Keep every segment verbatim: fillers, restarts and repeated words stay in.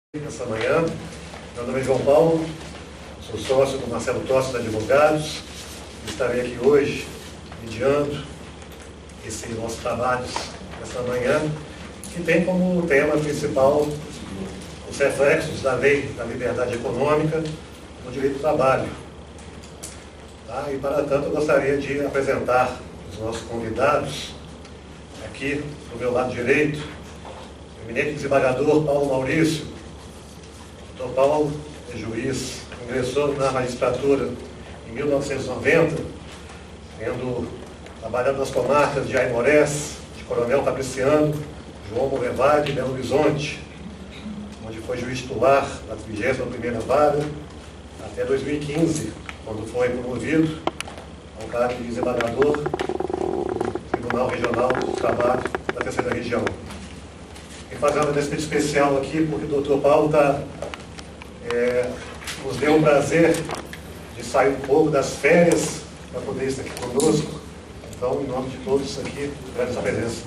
Essa manhã. Meu nome é João Paulo, sou sócio do Marcelo Tossi Advogados. Estarei aqui hoje mediando esse nosso trabalho essa manhã, que tem como tema principal os reflexos da lei da liberdade econômica no direito do trabalho. Tá? E para tanto eu gostaria de apresentar os nossos convidados aqui do meu lado direito, o eminente desembargador Paulo Maurício. doutor Paulo é juiz, ingressou na magistratura em mil novecentos e noventa, tendo trabalhado nas comarcas de Aimorés, de Coronel Fabriciano, João Monlevade e Belo Horizonte, onde foi juiz titular da trigésima primeira Vara, até dois mil e quinze, quando foi promovido ao cargo de desembargador do Tribunal Regional do Trabalho da Terceira Região. E fazendo um respeito especial aqui, porque o doutor Paulo está É, nos deu o prazer de sair um pouco das férias para poder estar aqui conosco. Então, em nome de todos aqui, agradeço a presença.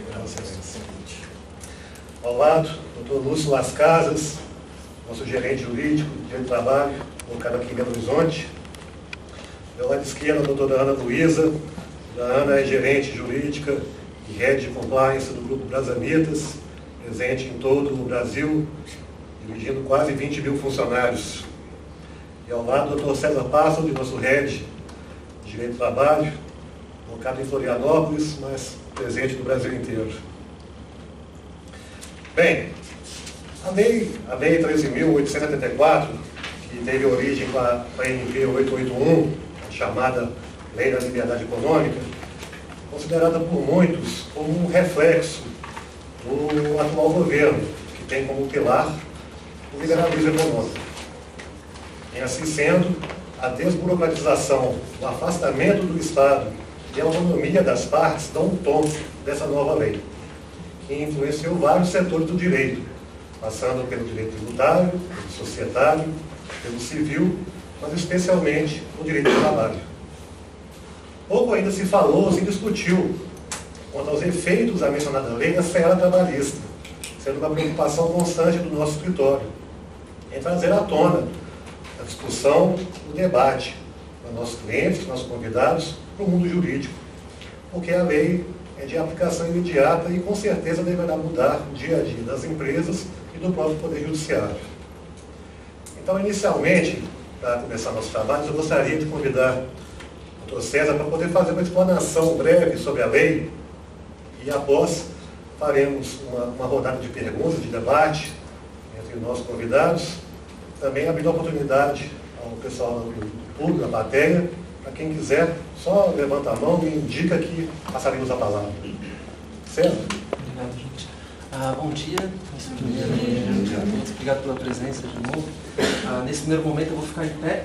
Ao lado, doutor Lúcio Las Casas, nosso gerente jurídico de trabalho, colocado aqui em Belo Horizonte. Do lado esquerdo, a doutora Ana Luísa. A Ana é gerente jurídica e head de compliance do Grupo Brasamitas, presente em todo o Brasil, dirigindo quase vinte mil funcionários. E ao lado, o doutor César Pássaro, nosso head de Direito do Trabalho, colocado em Florianópolis, mas presente no Brasil inteiro. Bem, a lei, a lei treze mil oitocentos e setenta e quatro, que teve origem com a M P oitocentos e oitenta e um, a chamada Lei da Liberdade Econômica, considerada por muitos como um reflexo do atual governo, que tem como pilar o liberalismo econômico. E assim sendo, a desburocratização, o afastamento do Estado e a autonomia das partes dão um tom dessa nova lei, que influenciou vários setores do direito, passando pelo direito tributário, pelo societário, pelo civil, mas especialmente o direito do trabalho. Pouco ainda se falou, se discutiu quanto aos efeitos da mencionada lei na esfera trabalhista, sendo uma preocupação constante do nosso escritório, em trazer à tona a discussão, o debate para nossos clientes, nossos convidados, para o mundo jurídico, porque a lei é de aplicação imediata e com certeza deverá mudar o dia a dia das empresas e do próprio Poder Judiciário. Então, inicialmente, para começar nosso trabalho, eu gostaria de convidar o doutor César para poder fazer uma explanação breve sobre a lei e, após, faremos uma, uma rodada de perguntas, de debate entre os nossos convidados, também abrindo a oportunidade ao pessoal do público, da plateia, para quem quiser, só levanta a mão e indica que passaremos a palavra. Certo? Obrigado, gente. Ah, bom dia. Nesse primeiro, bom dia a todos. Obrigado pela presença de novo. Ah, nesse primeiro momento eu vou ficar em pé,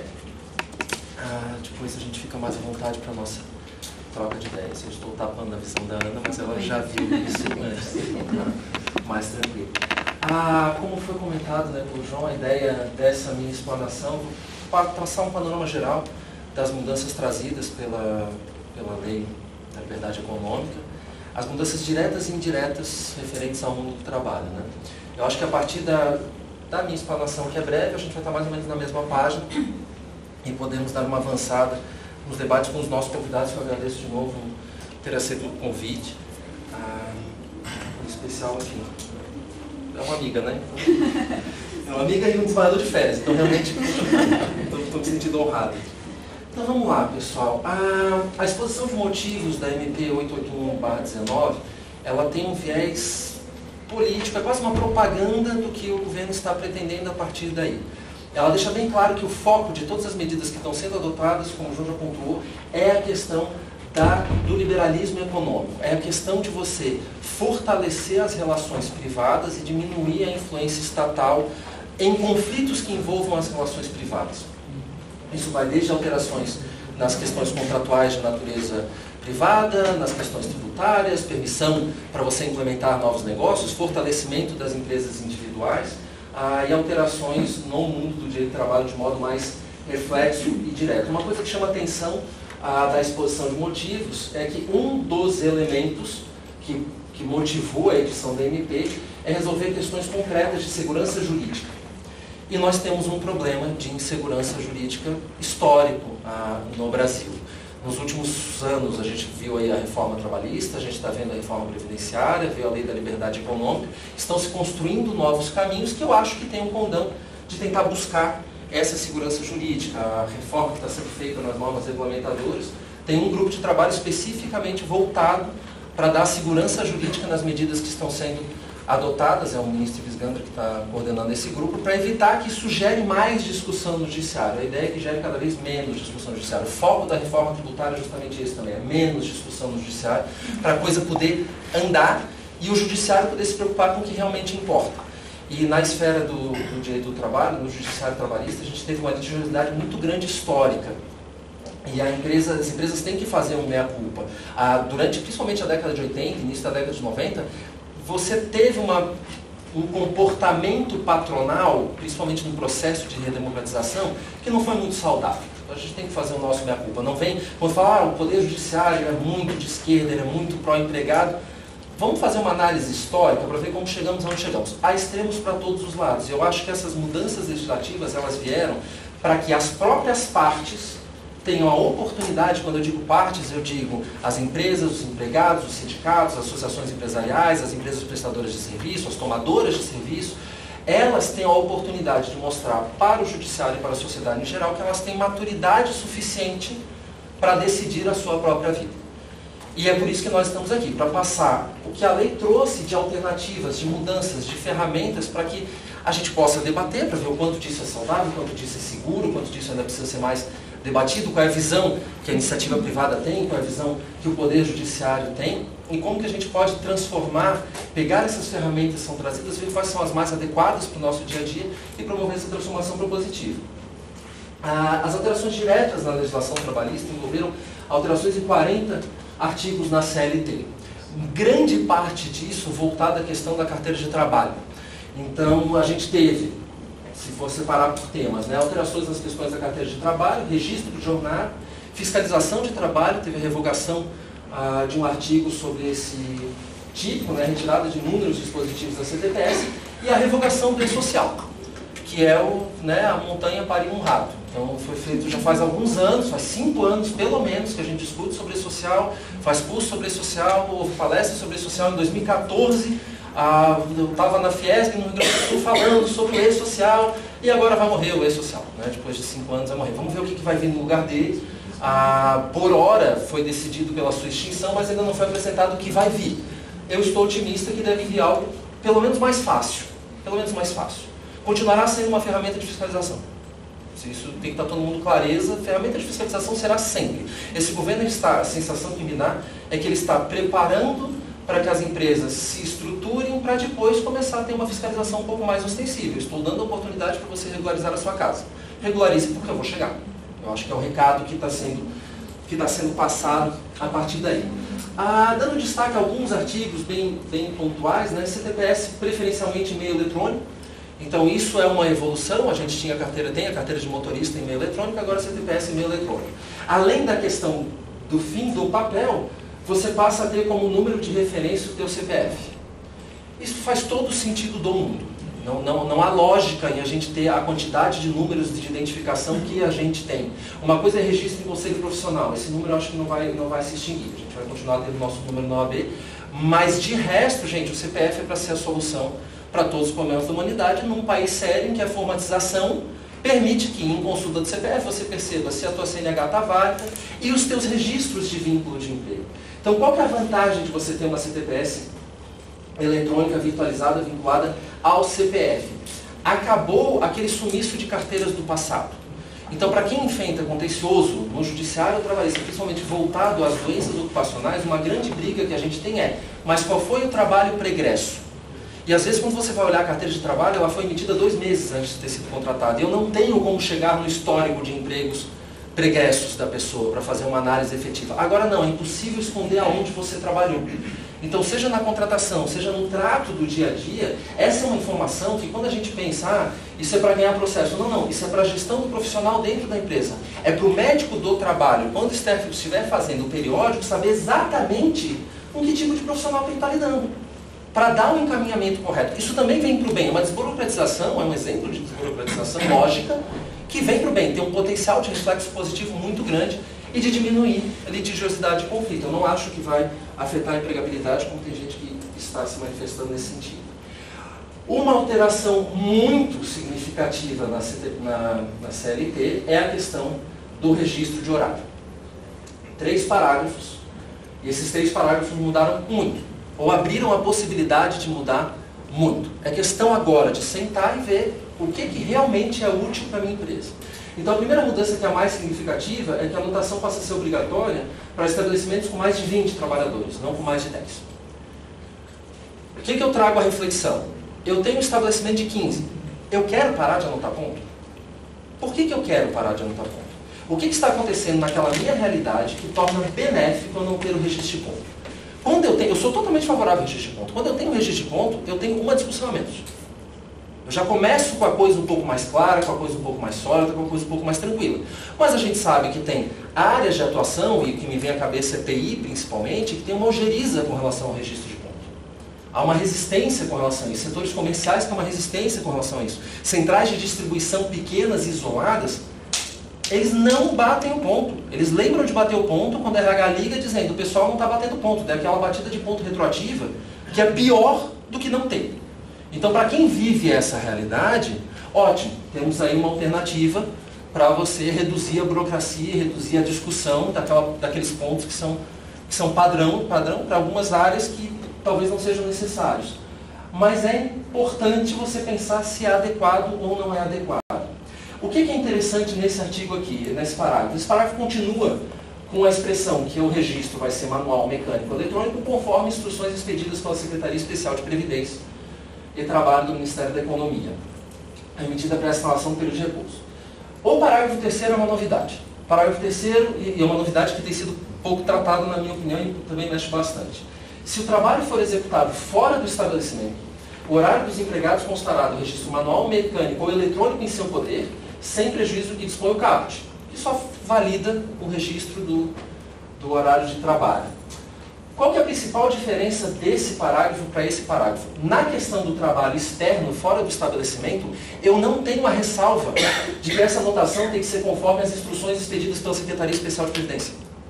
ah, depois a gente fica mais à vontade para a nossa troca de ideias. Eu estou tapando a visão da Ana, mas ela já viu isso antes, então mais tranquilo. Ah, como foi comentado, né, por João, a ideia dessa minha explanação, para traçar um panorama geral das mudanças trazidas pela, pela lei da liberdade econômica, as mudanças diretas e indiretas referentes ao mundo do trabalho. Né? Eu acho que a partir da, da minha explanação, que é breve, a gente vai estar mais ou menos na mesma página e podemos dar uma avançada nos debates com os nossos convidados, que eu agradeço de novo ter aceito o convite, ah, em especial, enfim, é uma amiga, né? É uma amiga e um desembargador de férias, então realmente estou me sentindo honrado. Então vamos lá, pessoal. A, a exposição de motivos da M P oitocentos e oitenta e um barra dezenove, ela tem um viés político, é quase uma propaganda do que o governo está pretendendo a partir daí. Ela deixa bem claro que o foco de todas as medidas que estão sendo adotadas, como o João já pontuou, é a questão da, do liberalismo econômico. É a questão de você fortalecer as relações privadas e diminuir a influência estatal em conflitos que envolvam as relações privadas. Isso vai desde alterações nas questões contratuais de natureza privada, nas questões tributárias, permissão para você implementar novos negócios, fortalecimento das empresas individuais, Ah, e alterações no mundo do direito do trabalho de modo mais reflexo e direto. Uma coisa que chama a atenção ah, da exposição de motivos é que um dos elementos que, que motivou a edição da M P é resolver questões concretas de segurança jurídica. E nós temos um problema de insegurança jurídica histórico ah, no Brasil. Nos últimos anos a gente viu aí a reforma trabalhista, a gente está vendo a reforma previdenciária, viu a lei da liberdade econômica, estão se construindo novos caminhos que eu acho que tem um condão de tentar buscar essa segurança jurídica. A reforma que está sendo feita nas normas regulamentadoras tem um grupo de trabalho especificamente voltado para dar segurança jurídica nas medidas que estão sendo adotadas, é o ministro Visgandra que está coordenando esse grupo, para evitar que isso gere mais discussão no judiciário. A ideia é que gere cada vez menos discussão no judiciário. O foco da reforma tributária é justamente esse também, é menos discussão no judiciário, para a coisa poder andar e o judiciário poder se preocupar com o que realmente importa. E na esfera do, do direito do trabalho, no judiciário trabalhista, a gente teve uma litigiosidade muito grande histórica. E a empresa, as empresas têm que fazer um meia-culpa. Ah, durante, principalmente a década de oitenta, início da década de noventa, você teve uma, um comportamento patronal, principalmente no processo de redemocratização, que não foi muito saudável. Então a gente tem que fazer o nosso meia-culpa. Não vem, quando fala, ah, o poder judiciário é muito de esquerda, ele é muito pró-empregado. Vamos fazer uma análise histórica para ver como chegamos aonde chegamos. Há extremos para todos os lados. Eu acho que essas mudanças legislativas, elas vieram para que as próprias partes tenham a oportunidade, quando eu digo partes, eu digo as empresas, os empregados, os sindicatos, as associações empresariais, as empresas prestadoras de serviço, as tomadoras de serviço, elas têm a oportunidade de mostrar para o judiciário e para a sociedade em geral que elas têm maturidade suficiente para decidir a sua própria vida. E é por isso que nós estamos aqui, para passar o que a lei trouxe de alternativas, de mudanças, de ferramentas, para que a gente possa debater, para ver o quanto disso é saudável, o quanto disso é seguro, o quanto disso ainda precisa ser mais debatido, qual é a visão que a iniciativa privada tem, qual é a visão que o Poder Judiciário tem, e como que a gente pode transformar, pegar essas ferramentas que são trazidas, ver quais são as mais adequadas para o nosso dia a dia e promover essa transformação propositiva. As alterações diretas na legislação trabalhista envolveram alterações em quarenta artigos na C L T. Grande parte disso voltada à questão da carteira de trabalho. Então, a gente teve, se for separar por temas, né, alterações nas questões da carteira de trabalho, registro de jornada, fiscalização de trabalho, teve a revogação ah, de um artigo sobre esse tipo, né, retirada de inúmeros dispositivos da C T P S, e a revogação do E-Social, que é o, né, a montanha pariu um rato. Então foi feito já faz alguns anos, faz cinco anos pelo menos, que a gente discute sobre E-Social, faz curso sobre E-Social, houve palestra sobre E-Social em dois mil e quatorze, Ah, eu estava na Fiesp, no Rio Grande do Sul, falando sobre o E-Social, e agora vai morrer o E-Social, né? Depois de cinco anos vai morrer. Vamos ver o que, que vai vir no lugar dele. Ah, por hora foi decidido pela sua extinção, mas ainda não foi apresentado o que vai vir. Eu estou otimista que deve vir algo pelo menos mais fácil. Pelo menos mais fácil. Continuará sendo uma ferramenta de fiscalização. Isso tem que estar todo mundo clareza. A ferramenta de fiscalização será sempre. Esse governo está, a sensação que me dá é que ele está preparando para que as empresas se estruturem para depois começar a ter uma fiscalização um pouco mais ostensível. Estou dando a oportunidade para você regularizar a sua casa. Regularize porque eu vou chegar. Eu acho que é o recado que está sendo, que está sendo passado a partir daí. Ah, dando destaque a alguns artigos bem, bem pontuais, né? C T P S preferencialmente em meio eletrônico. Então isso é uma evolução, a gente tinha a carteira, tem a carteira de motorista em meio eletrônico, agora C T P S em meio eletrônico. Além da questão do fim do papel, você passa a ter como número de referência o teu C P F. Isso faz todo o sentido do mundo. Não, não, não há lógica em a gente ter a quantidade de números de identificação que a gente tem. Uma coisa é registro em conselho profissional. Esse número eu acho que não vai, não vai se extinguir. A gente vai continuar tendo o nosso número na O A B. Mas de resto, gente, o C P F é para ser a solução para todos os problemas da humanidade num país sério em que a formatização permite que, em consulta do C P F, você perceba se a tua C N H está válida e os teus registros de vínculo de emprego. Então, qual que é a vantagem de você ter uma C T P S eletrônica virtualizada vinculada ao C P F? Acabou aquele sumiço de carteiras do passado. Então, para quem enfrenta contencioso no judiciário trabalhista, principalmente voltado às doenças ocupacionais, uma grande briga que a gente tem é, mas qual foi o trabalho pregresso? E às vezes, quando você vai olhar a carteira de trabalho, ela foi emitida dois meses antes de ter sido contratada. Eu não tenho como chegar no histórico de empregos pregressos da pessoa para fazer uma análise efetiva. Agora não, é impossível esconder aonde você trabalhou. Então, seja na contratação, seja no trato do dia a dia, essa é uma informação que quando a gente pensa, ah, isso é para ganhar processo. Não, não, isso é para a gestão do profissional dentro da empresa. É para o médico do trabalho, quando estiver fazendo o periódico, saber exatamente com que tipo de profissional que ele está lidando. para dar um encaminhamento correto. Isso também vem para o bem. Uma desburocratização é um exemplo de desburocratização lógica que vem para o bem. Tem um potencial de reflexo positivo muito grande e de diminuir a litigiosidade de conflito. Eu não acho que vai afetar a empregabilidade, como tem gente que está se manifestando nesse sentido. Uma alteração muito significativa na, na, na C L T é a questão do registro de horário. Três parágrafos, e esses três parágrafos mudaram muito, ou abriram a possibilidade de mudar muito. É questão agora de sentar e ver o que, que realmente é útil para a minha empresa. Então a primeira mudança, que é a mais significativa, é que a anotação passa a ser obrigatória para estabelecimentos com mais de vinte trabalhadores, não com mais de dez. O que, que eu trago à reflexão? Eu tenho um estabelecimento de quinze. Eu quero parar de anotar ponto? Por que, que eu quero parar de anotar ponto? O que, que está acontecendo naquela minha realidade que torna benéfico eu não ter o registro de ponto? Quando eu tenho, eu sou totalmente favorável ao registro de ponto. Quando eu tenho um registro de ponto, eu tenho uma discussão a menos. Eu já começo com a coisa um pouco mais clara, com a coisa um pouco mais sólida, com a coisa um pouco mais tranquila. Mas a gente sabe que tem áreas de atuação, e o que me vem à cabeça é T I principalmente, que tem uma ojeriza com relação ao registro de ponto. Há uma resistência com relação a isso. Setores comerciais têm uma resistência com relação a isso. Centrais de distribuição pequenas e isoladas, eles não batem o ponto. Eles lembram de bater o ponto quando a R H liga dizendo o pessoal não está batendo ponto. Tem aquela batida de ponto retroativa que é pior do que não ter. Então, para quem vive essa realidade, ótimo, temos aí uma alternativa para você reduzir a burocracia, reduzir a discussão daquela, daqueles pontos que são, que são padrão, padrão para algumas áreas que talvez não sejam necessários. Mas é importante você pensar se é adequado ou não é adequado. O que é interessante nesse artigo aqui, nesse parágrafo? Esse parágrafo continua com a expressão que o registro vai ser manual, mecânico, eletrônico, conforme instruções expedidas pela Secretaria Especial de Previdência e Trabalho do Ministério da Economia, emitida para a instalação do período de repouso. O parágrafo terceiro é uma novidade. O parágrafo terceiro, e é uma novidade que tem sido pouco tratada, na minha opinião, e também mexe bastante. Se o trabalho for executado fora do estabelecimento, o horário dos empregados constará do registro manual, mecânico ou eletrônico em seu poder, sem prejuízo do que dispõe o caput, que só valida o registro do, do horário de trabalho. Qual que é a principal diferença desse parágrafo para esse parágrafo? Na questão do trabalho externo, fora do estabelecimento, eu não tenho a ressalva de que essa anotação tem que ser conforme as instruções expedidas pela Secretaria Especial de Previdência.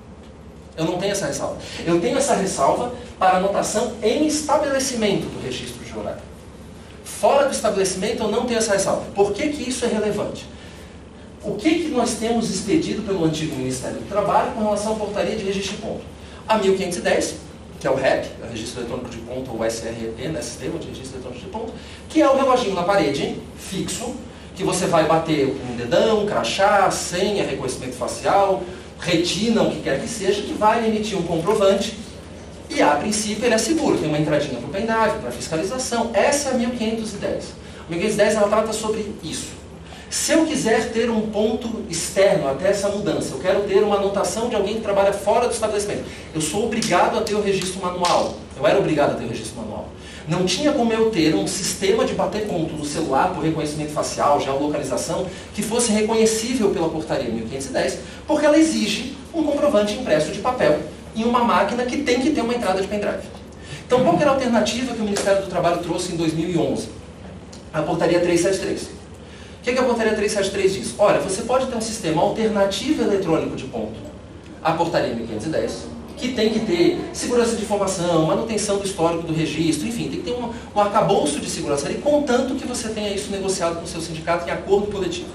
Eu não tenho essa ressalva. Eu tenho essa ressalva para anotação em estabelecimento do registro de horário. Fora do estabelecimento, eu não tenho essa ressalva. Por que que isso é relevante? O que que nós temos expedido pelo antigo Ministério do Trabalho com relação à portaria de registro de ponto? A mil quinhentos e dez, que é o R E P, é o Registro Eletrônico de Ponto, ou S R E P, né, Sistema de Registro Eletrônico de Ponto, que é o reloginho na parede, fixo, que você vai bater um dedão, crachá, senha, reconhecimento facial, retina, o que quer que seja, que vai emitir um comprovante, e a princípio ele é seguro, tem uma entradinha para o pendrive, para fiscalização. Essa é a mil quinhentos e dez. A mil quinhentos e dez ela trata sobre isso. Se eu quiser ter um ponto externo até essa mudança, eu quero ter uma anotação de alguém que trabalha fora do estabelecimento, eu sou obrigado a ter o registro manual. Eu era obrigado a ter o registro manual. Não tinha como eu ter um sistema de bater ponto no celular por reconhecimento facial, geolocalização, que fosse reconhecível pela portaria mil quinhentos e dez, porque ela exige um comprovante impresso de papel em uma máquina que tem que ter uma entrada de pendrive. Então, qual que era a alternativa que o Ministério do Trabalho trouxe em dois mil e onze? A portaria trezentos e setenta e três. O que, que a portaria trezentos e setenta e três diz? Olha, você pode ter um sistema alternativo eletrônico de ponto à portaria mil quinhentos e dez, que tem que ter segurança de informação, manutenção do histórico do registro, enfim, tem que ter um, um arcabouço de segurança ali, contanto que você tenha isso negociado com o seu sindicato em acordo coletivo.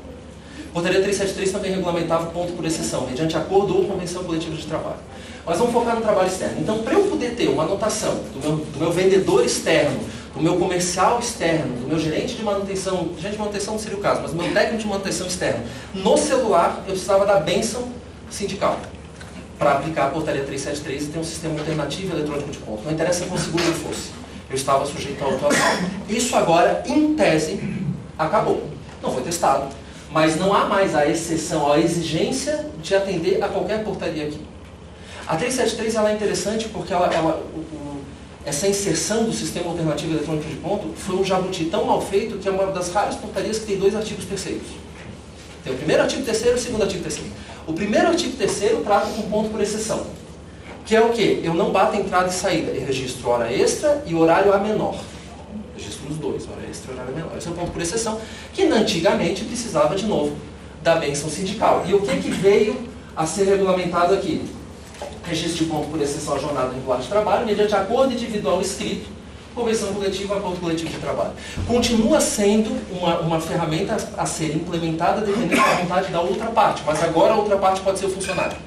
A portaria trezentos e setenta e três também regulamentava o ponto por exceção, mediante acordo ou convenção coletiva de trabalho. Mas vamos focar no trabalho externo. Então, para eu poder ter uma anotação do meu, do meu vendedor externo, do meu comercial externo, do meu gerente de manutenção, gerente de manutenção não seria o caso, mas do meu técnico de manutenção externo, no celular, eu precisava da bênção sindical para aplicar a portaria trezentos e setenta e três e ter um sistema alternativo eletrônico de ponto. Não interessa quão seguro ele fosse, eu estava sujeito à autuação. Isso agora, em tese, acabou. Não foi testado, mas não há mais a exceção, a exigência de atender a qualquer portaria aqui. A trezentos e setenta e três ela é interessante porque ela, ela, o, o, essa inserção do sistema alternativo eletrônico de ponto foi um jabuti tão mal feito que é uma das raras portarias que tem dois artigos terceiros. Tem o primeiro artigo terceiro e o segundo artigo terceiro. O primeiro artigo terceiro trata com ponto por exceção. que é o quê? Eu não bato entrada e saída, eu registro hora extra e horário a menor. Registro os dois, hora extra e horário a menor. Esse é o ponto por exceção, que antigamente precisava de novo da bênção sindical. E o que, que veio a ser regulamentado aqui? Registro de ponto por exceção à jornada regular de trabalho, mediante acordo individual escrito, convenção coletiva, acordo coletivo de trabalho. Continua sendo uma, uma ferramenta a ser implementada dependendo da vontade da outra parte, mas agora a outra parte pode ser o funcionário.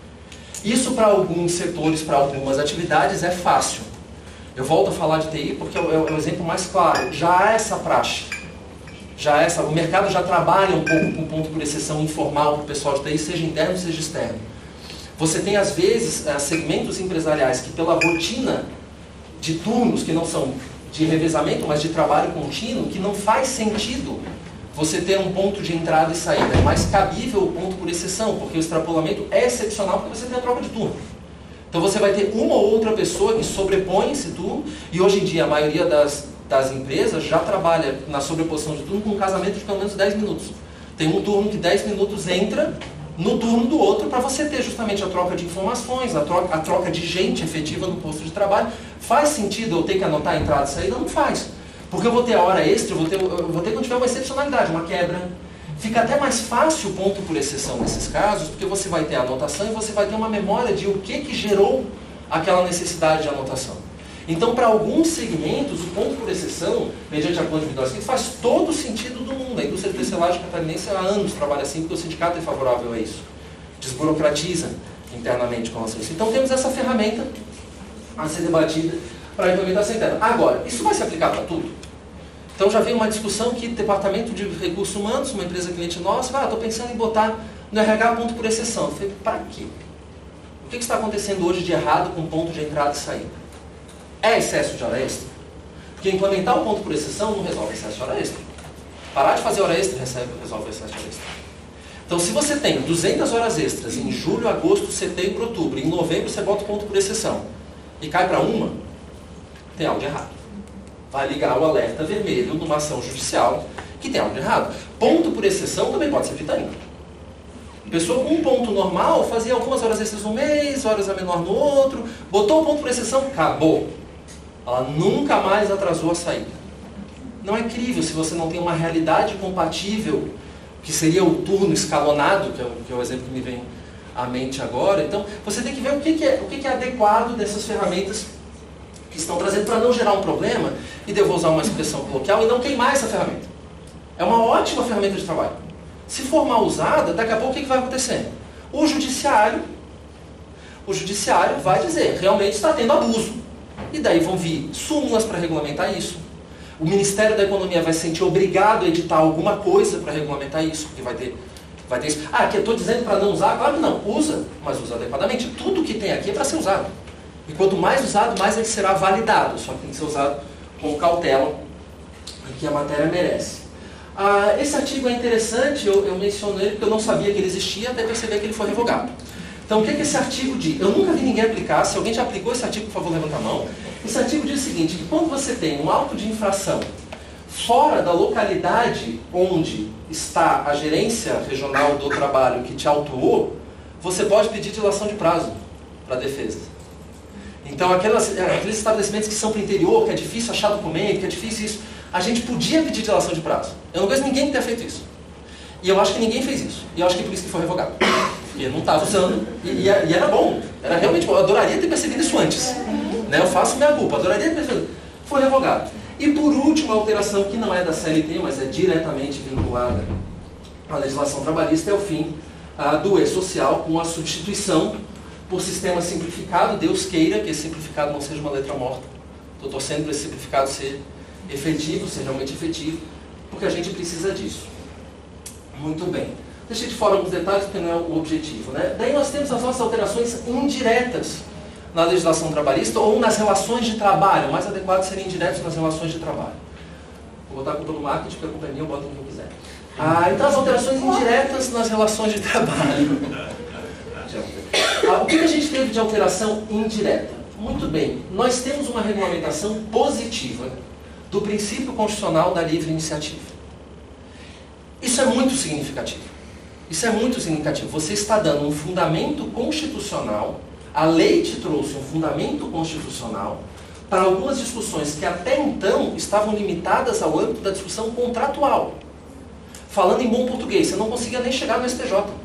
Isso para alguns setores, para algumas atividades é fácil. Eu volto a falar de T I porque é o, é o exemplo mais claro. Já há essa praxe. Já há essa, o mercado já trabalha um pouco com ponto por exceção informal para o pessoal de T I, seja interno, seja externo. Você tem, às vezes, segmentos empresariais que, pela rotina de turnos, que não são de revezamento, mas de trabalho contínuo, que não faz sentido você ter um ponto de entrada e saída. É mais cabível o ponto por exceção, porque o extrapolamento é excepcional porque você tem a troca de turno. Então você vai ter uma ou outra pessoa que sobrepõe esse turno, e hoje em dia a maioria das, das empresas já trabalha na sobreposição de turno com um casamento de pelo menos dez minutos. Tem um turno que dez minutos entra no turno do outro, para você ter justamente a troca de informações, a troca, a troca de gente efetiva no posto de trabalho. Faz sentido eu ter que anotar a entrada e saída? Não faz. Porque eu vou ter a hora extra, eu vou ter, eu vou ter quando tiver uma excepcionalidade, uma quebra. Fica até mais fácil o ponto por exceção nesses casos, porque você vai ter a anotação e você vai ter uma memória de o que, que gerou aquela necessidade de anotação. Então, para alguns segmentos, o ponto por exceção, mediante acordo individual escrito, faz todo o sentido do mundo. A indústria de tecelagem catarinense há anos trabalha assim, porque o sindicato é favorável a isso. Desburocratiza internamente com relação a isso. Então, temos essa ferramenta a ser debatida para a implementação interna. Agora, isso vai se aplicar para tudo? Então, já veio uma discussão que o Departamento de Recursos Humanos, uma empresa cliente nossa, ah, estou pensando em botar no R H ponto por exceção. Eu falei, para quê? O que está acontecendo hoje de errado com ponto de entrada e saída? É excesso de hora extra? Porque implementar o ponto por exceção não resolve excesso de hora extra. Parar de fazer hora extra resolve excesso de hora extra. Então, se você tem duzentas horas extras em julho, agosto, setembro, outubro, em novembro você bota o ponto por exceção e cai para uma, tem algo de errado. Vai ligar o alerta vermelho numa ação judicial que tem algo de errado. Ponto por exceção também pode ser vitamina. Pessoa com um ponto normal fazia algumas horas extras no mês, horas a menor no outro, botou o ponto por exceção, acabou. Ela nunca mais atrasou a saída. Não é crível se você não tem uma realidade compatível, que seria o turno escalonado, que é o, que é o exemplo que me vem à mente agora. Então, você tem que ver o que, que, é, o que, que é adequado dessas ferramentas que estão trazendo para não gerar um problema, e devo usar uma expressão coloquial, e não queimar essa ferramenta. É uma ótima ferramenta de trabalho. Se for mal usada, daqui a pouco o que, que vai acontecer? O judiciário, o judiciário vai dizer, realmente está tendo abuso. E daí vão vir súmulas para regulamentar isso. O Ministério da Economia vai se sentir obrigado a editar alguma coisa para regulamentar isso, porque vai ter, vai ter isso. Ah, que eu estou dizendo para não usar? Claro que não, usa, mas usa adequadamente. Tudo que tem aqui é para ser usado. E quanto mais usado, mais ele será validado. Só que tem que ser usado com cautela, que a matéria merece. Ah, esse artigo é interessante, eu, eu menciono ele porque eu não sabia que ele existia, até perceber que ele foi revogado. Então, o que, é que esse artigo diz? Eu nunca vi ninguém aplicar. Se alguém já aplicou esse artigo, por favor, levanta a mão. Esse artigo diz o seguinte, que quando você tem um auto de infração fora da localidade onde está a gerência regional do trabalho que te autuou, você pode pedir dilação de prazo para a defesa. Então, aquelas, aqueles estabelecimentos que são para o interior, que é difícil achar documento, que é difícil isso, a gente podia pedir dilação de prazo. Eu não conheço ninguém que tenha feito isso. E eu acho que ninguém fez isso. E eu acho que é por isso que foi revogado. Porque não estava usando. E, e, e era bom. Era realmente bom. Eu adoraria ter percebido isso antes. Né? Eu faço minha culpa. Adoraria ter percebido. Foi revogado. E por último, a alteração que não é da C L T, mas é diretamente vinculada à legislação trabalhista, é o fim ah, do E-Social com a substituição por sistema simplificado. Deus queira que esse simplificado não seja uma letra morta. Estou torcendo para esse simplificado ser efetivo, ser realmente efetivo, porque a gente precisa disso. Muito bem. Deixei de fora alguns detalhes, porque não é o objetivo. Né? Daí nós temos as nossas alterações indiretas na legislação trabalhista ou nas relações de trabalho. O mais adequado seria indiretos nas relações de trabalho. Vou botar a culpa no marketing, porque a culpa é minha, eu boto o que eu quiser. Ah, então as alterações indiretas nas relações de trabalho. Ah, o que a gente teve de alteração indireta? Muito bem, nós temos uma regulamentação positiva do princípio constitucional da livre iniciativa. Isso é muito significativo. Isso é muito significativo. Você está dando um fundamento constitucional A lei te trouxe um fundamento constitucional para algumas discussões que até então estavam limitadas ao âmbito da discussão contratual. Falando em bom português, você não conseguia nem chegar no S T J.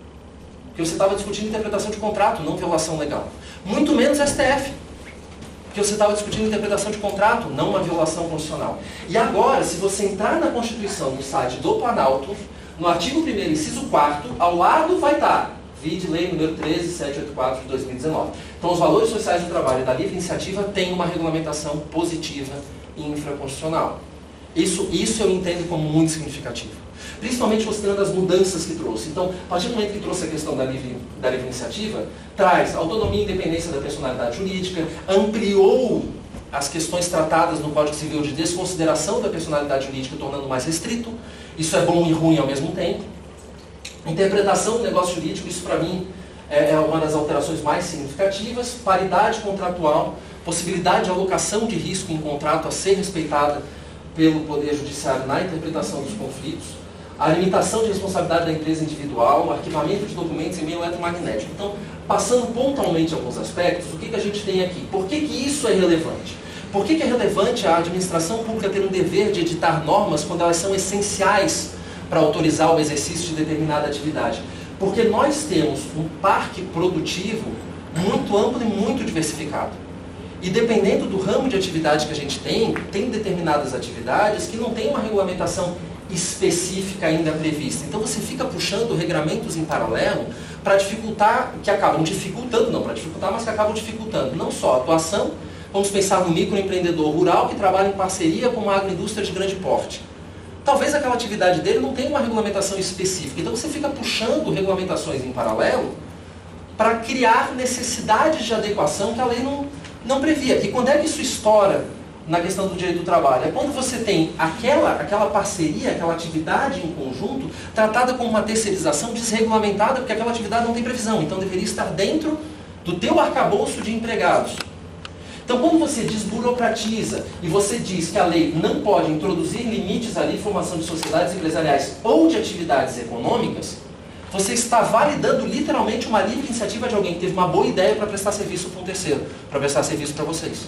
Porque você estava discutindo interpretação de contrato, não violação legal. Muito menos S T F. Porque você estava discutindo interpretação de contrato, não uma violação constitucional. E agora, se você entrar na Constituição, no site do Planalto, no artigo primeiro, inciso quarto, ao lado vai estar, vide lei número treze mil setecentos e oitenta e quatro de dois mil e dezenove. Então, os valores sociais do trabalho da livre iniciativa têm uma regulamentação positiva e infraconstitucional. Isso, isso eu entendo como muito significativo. Principalmente considerando as mudanças que trouxe. Então, a partir do momento que trouxe a questão da livre, da livre iniciativa, traz autonomia e independência da personalidade jurídica, ampliou as questões tratadas no Código Civil de desconsideração da personalidade jurídica, tornando mais restrito. Isso é bom e ruim ao mesmo tempo. Interpretação do negócio jurídico, isso para mim é uma das alterações mais significativas. Paridade contratual, possibilidade de alocação de risco em contrato a ser respeitada pelo Poder Judiciário na interpretação dos conflitos. A limitação de responsabilidade da empresa individual, o arquivamento de documentos em meio eletromagnético. Então, passando pontualmente alguns aspectos, o que, que a gente tem aqui? Por que, que isso é relevante? Por que, que é relevante a administração pública ter um dever de editar normas quando elas são essenciais para autorizar o exercício de determinada atividade? Porque nós temos um parque produtivo muito amplo e muito diversificado. E dependendo do ramo de atividade que a gente tem, tem determinadas atividades que não tem uma regulamentação específica ainda prevista. Então você fica puxando regramentos em paralelo para dificultar, que acabam dificultando, não para dificultar, mas que acabam dificultando não só a atuação, vamos pensar no microempreendedor rural que trabalha em parceria com uma agroindústria de grande porte. Talvez aquela atividade dele não tenha uma regulamentação específica, então você fica puxando regulamentações em paralelo para criar necessidades de adequação que a lei não, não previa. E quando é que isso estoura na questão do direito do trabalho? É quando você tem aquela, aquela parceria, aquela atividade em conjunto, tratada como uma terceirização desregulamentada, porque aquela atividade não tem previsão, então deveria estar dentro do teu arcabouço de empregados. Então, quando você desburocratiza e você diz que a lei não pode introduzir limites ali, formação de sociedades empresariais ou de atividades econômicas, você está validando literalmente uma livre iniciativa de alguém que teve uma boa ideia para prestar serviço para um terceiro, para prestar serviço para vocês.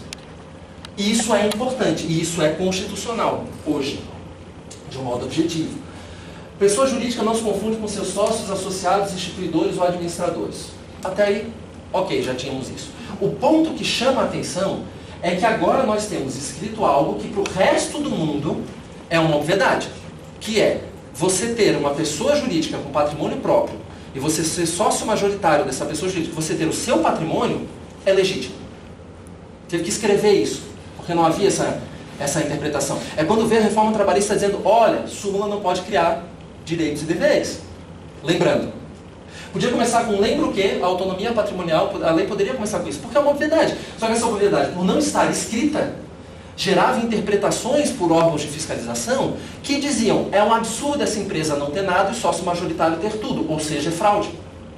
E isso é importante, e isso é constitucional, hoje, de um modo objetivo. Pessoa jurídica não se confunde com seus sócios, associados, instituidores ou administradores. Até aí, ok, já tínhamos isso. O ponto que chama a atenção é que agora nós temos escrito algo que para o resto do mundo é uma obviedade, que é você ter uma pessoa jurídica com patrimônio próprio e você ser sócio majoritário dessa pessoa jurídica, você ter o seu patrimônio, é legítimo. Teve que escrever isso, porque não havia essa, essa interpretação. É quando vê a reforma trabalhista dizendo, olha, súmula não pode criar direitos e deveres. Lembrando, podia começar com lembra o quê? A autonomia patrimonial, a lei poderia começar com isso, porque é uma obviedade. Só que essa obviedade, por não estar escrita, gerava interpretações por órgãos de fiscalização que diziam, é um absurdo essa empresa não ter nada e o sócio majoritário ter tudo, ou seja, é fraude.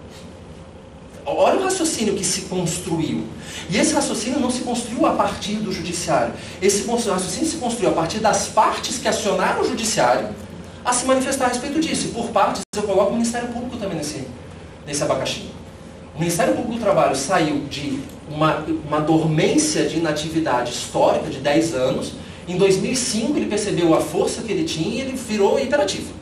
Olha o raciocínio que se construiu. E esse raciocínio não se construiu a partir do judiciário. Esse raciocínio se construiu a partir das partes que acionaram o judiciário a se manifestar a respeito disso. E por partes, eu coloco o Ministério Público também nesse, nesse abacaxi. O Ministério Público do Trabalho saiu de uma, uma dormência de inatividade histórica de dez anos. Em dois mil e cinco ele percebeu a força que ele tinha e ele virou hiperativo.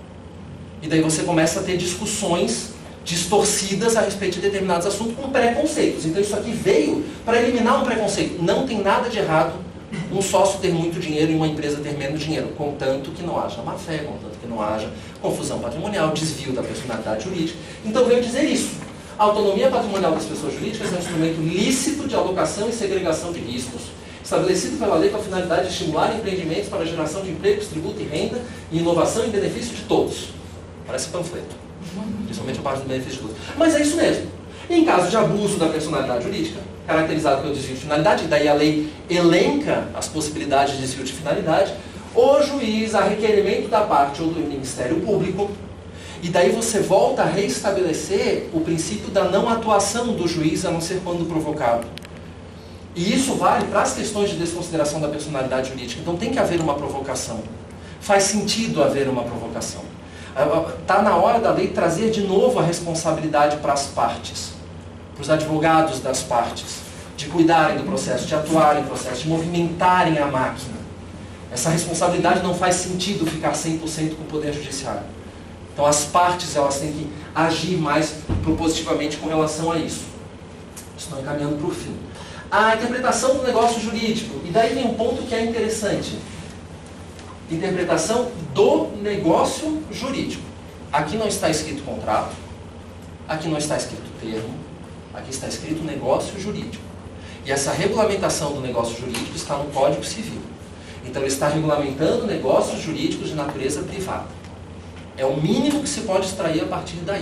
E daí você começa a ter discussões distorcidas a respeito de determinados assuntos com preconceitos. Então isso aqui veio para eliminar um preconceito. Não tem nada de errado um sócio ter muito dinheiro e uma empresa ter menos dinheiro, contanto que não haja má-fé, contanto que não haja confusão patrimonial, desvio da personalidade jurídica. Então veio dizer isso. A autonomia patrimonial das pessoas jurídicas é um instrumento lícito de alocação e segregação de riscos, estabelecido pela lei com a finalidade de estimular empreendimentos para a geração de empregos, tributo e renda e inovação em benefício de todos. Parece panfleto. Principalmente a parte do benefício de todos. Mas é isso mesmo. Em caso de abuso da personalidade jurídica, caracterizado pelo desvio de finalidade, daí a lei elenca as possibilidades de desvio de finalidade, o juiz, a requerimento da parte ou do Ministério Público, e daí você volta a reestabelecer o princípio da não atuação do juiz, a não ser quando provocado. E isso vale para as questões de desconsideração da personalidade jurídica. Então tem que haver uma provocação. Faz sentido haver uma provocação. Está na hora da lei trazer de novo a responsabilidade para as partes. para os advogados das partes, de cuidarem do processo, de atuarem no processo, de movimentarem a máquina. Essa responsabilidade não faz sentido ficar cem por cento com o Poder Judiciário. Então as partes elas têm que agir mais propositivamente com relação a isso. Estão encaminhando para o fim. A interpretação do negócio jurídico. E daí vem um ponto que é interessante. Interpretação do negócio jurídico. Aqui não está escrito contrato, aqui não está escrito termo, aqui está escrito negócio jurídico. E essa regulamentação do negócio jurídico está no Código Civil. Então ele está regulamentando negócios jurídicos de natureza privada. É o mínimo que se pode extrair a partir daí.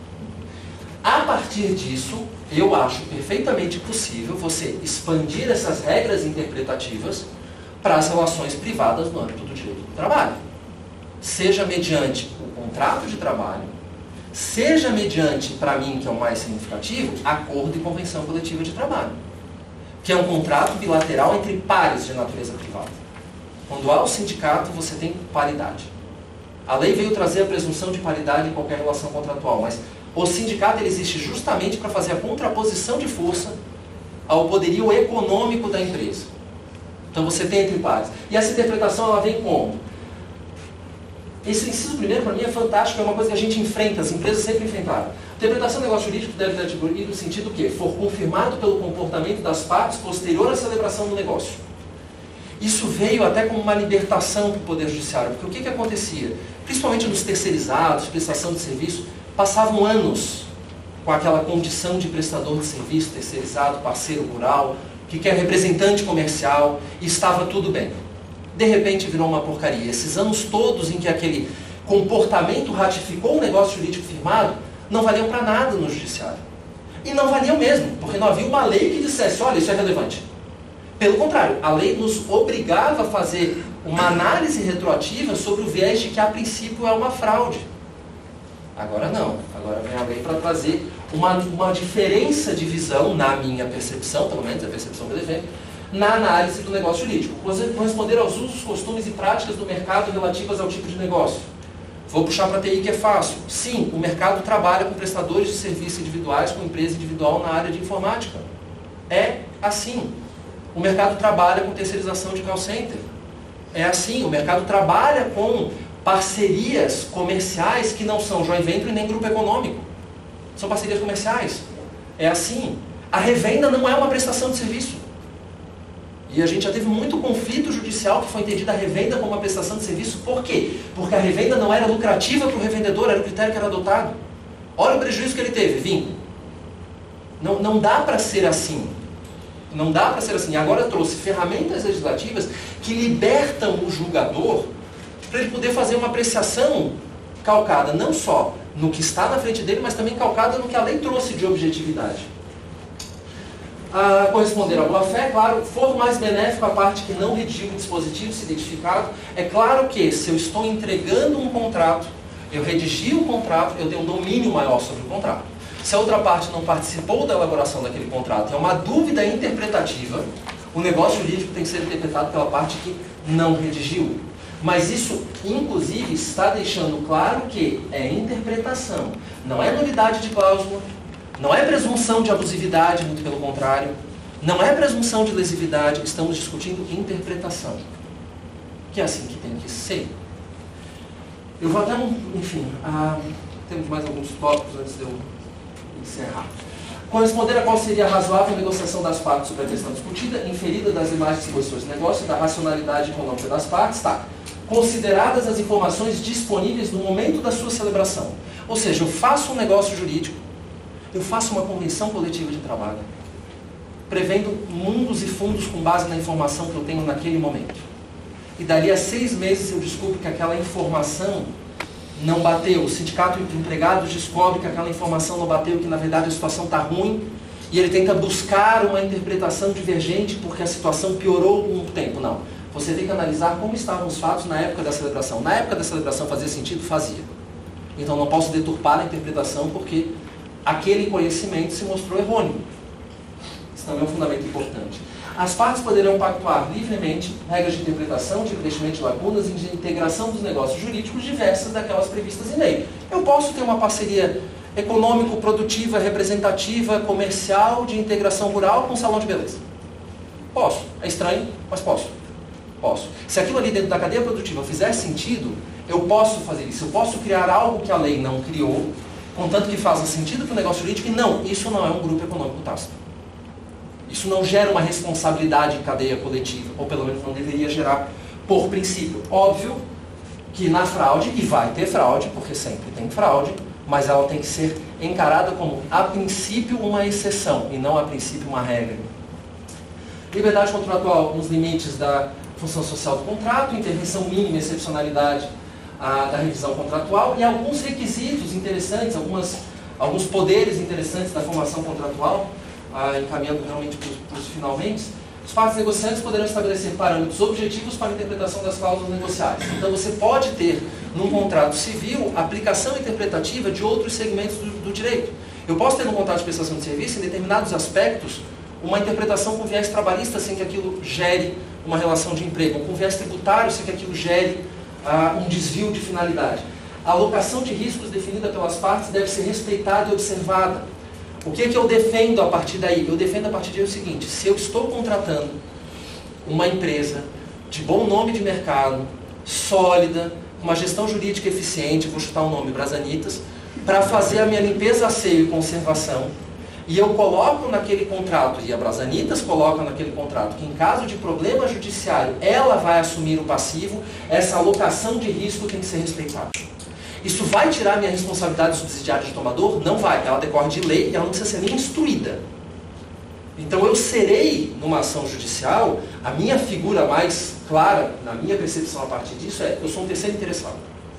A partir disso, eu acho perfeitamente possível você expandir essas regras interpretativas para as relações privadas no âmbito do direito do trabalho. Seja mediante o contrato de trabalho, seja mediante, para mim, que é o mais significativo, acordo e convenção coletiva de trabalho, que é um contrato bilateral entre pares de natureza privada. Quando há o sindicato, você tem paridade. A lei veio trazer a presunção de paridade em qualquer relação contratual, mas o sindicato ele existe justamente para fazer a contraposição de força ao poderio econômico da empresa. Então você tem entre pares. E essa interpretação ela vem como? Esse inciso primeiro para mim é fantástico, é uma coisa que a gente enfrenta, as empresas sempre enfrentaram. A interpretação do negócio jurídico deve ter atribuído no sentido que for confirmado pelo comportamento das partes posterior à celebração do negócio. Isso veio até como uma libertação para o Poder Judiciário, porque o que, que acontecia? Principalmente nos terceirizados, prestação de serviço, passavam anos com aquela condição de prestador de serviço, terceirizado, parceiro rural, que quer representante comercial, e estava tudo bem. De repente virou uma porcaria. Esses anos todos em que aquele comportamento ratificou o negócio jurídico firmado, não valiam para nada no judiciário. E não valiam mesmo, porque não havia uma lei que dissesse, olha, isso é relevante. Pelo contrário, a lei nos obrigava a fazer uma análise retroativa sobre o viés de que a princípio é uma fraude. Agora não. Agora vem a lei para trazer uma, uma diferença de visão, na minha percepção, pelo menos a percepção que eu defendo, na análise do negócio jurídico. Corresponder aos usos, costumes e práticas do mercado relativas ao tipo de negócio. Vou puxar para a T I que é fácil. Sim, o mercado trabalha com prestadores de serviços individuais, com empresa individual na área de informática. É assim. O mercado trabalha com terceirização de call center. É assim. O mercado trabalha com parcerias comerciais que não são joint venture nem grupo econômico. São parcerias comerciais. É assim. A revenda não é uma prestação de serviço. E a gente já teve muito conflito judicial que foi entendida a revenda como uma prestação de serviço. Por quê? Porque a revenda não era lucrativa para o revendedor, era o critério que era adotado. Olha o prejuízo que ele teve, vínculo. Não, não dá para ser assim. Não dá para ser assim. Agora eu trouxe ferramentas legislativas que libertam o julgador para ele poder fazer uma apreciação calcada não só no que está na frente dele, mas também calcada no que a lei trouxe de objetividade. A corresponder à boa-fé, claro, for mais benéfico a parte que não redigiu o dispositivo se identificado. É claro que se eu estou entregando um contrato, eu redigi o contrato, eu tenho um domínio maior sobre o contrato. Se a outra parte não participou da elaboração daquele contrato, é uma dúvida interpretativa, o negócio jurídico tem que ser interpretado pela parte que não redigiu. Mas isso, inclusive, está deixando claro que é interpretação, não é nulidade de cláusula, não é presunção de abusividade, muito pelo contrário, não é presunção de lesividade, estamos discutindo interpretação, que é assim que tem que ser. Eu vou até, enfim, ah, temos mais alguns tópicos antes de eu encerrar. Corresponder a qual seria a razoável negociação das partes sobre a questão discutida, inferida das demais disposições de negócio e da racionalidade econômica das partes, tá? Consideradas as informações disponíveis no momento da sua celebração. Ou seja, eu faço um negócio jurídico, eu faço uma convenção coletiva de trabalho, prevendo mundos e fundos com base na informação que eu tenho naquele momento. E dali a seis meses eu descubro que aquela informação não bateu. O sindicato de empregados descobre que aquela informação não bateu, que na verdade a situação está ruim, e ele tenta buscar uma interpretação divergente porque a situação piorou com o tempo. Não. Você tem que analisar como estavam os fatos na época da celebração. Na época da celebração fazia sentido? Fazia. Então não posso deturpar a interpretação porque aquele conhecimento se mostrou errôneo. Isso também é um fundamento importante. As partes poderão pactuar livremente regras de interpretação, de preenchimento de lacunas e de integração dos negócios jurídicos diversas daquelas previstas em lei. Eu posso ter uma parceria econômico-produtiva, representativa, comercial, de integração rural com salão de beleza. Posso. É estranho, mas posso. Posso. Se aquilo ali dentro da cadeia produtiva fizer sentido, eu posso fazer isso. Eu posso criar algo que a lei não criou, contanto que faça sentido para o negócio jurídico, e não, isso não é um grupo econômico tácito. Isso não gera uma responsabilidade em cadeia coletiva, ou pelo menos não deveria gerar por princípio. Óbvio que na fraude, e vai ter fraude, porque sempre tem fraude, mas ela tem que ser encarada como, a princípio, uma exceção, e não a princípio uma regra. Liberdade contratual nos limites da função social do contrato, intervenção mínima e excepcionalidade a, da revisão contratual, e alguns requisitos interessantes, algumas, alguns poderes interessantes da formação contratual, a, encaminhando realmente para os finalmente. Os partes negociantes poderão estabelecer parâmetros objetivos para a interpretação das cláusulas negociais. Então você pode ter, num contrato civil, aplicação interpretativa de outros segmentos do, do direito. Eu posso ter num contrato de prestação de serviço, em determinados aspectos, uma interpretação com viés trabalhista sem que aquilo gere uma relação de emprego, ou com viés tributário sem que aquilo gere uh, um desvio de finalidade. A alocação de riscos definida pelas partes deve ser respeitada e observada. O que é que eu defendo a partir daí? Eu defendo a partir daí o seguinte: se eu estou contratando uma empresa de bom nome de mercado, sólida, com uma gestão jurídica eficiente, vou chutar o nome, Brasanitas, para fazer a minha limpeza, asseio e conservação, e eu coloco naquele contrato, e a Brasanitas coloca naquele contrato, que em caso de problema judiciário, ela vai assumir o passivo, essa alocação de risco tem que ser respeitada. Isso vai tirar minha responsabilidade subsidiária de tomador? Não vai. Ela decorre de lei e ela não precisa ser nem instruída. Então eu serei, numa ação judicial, a minha figura mais clara, na minha percepção a partir disso, é eu sou um terceiro interessado.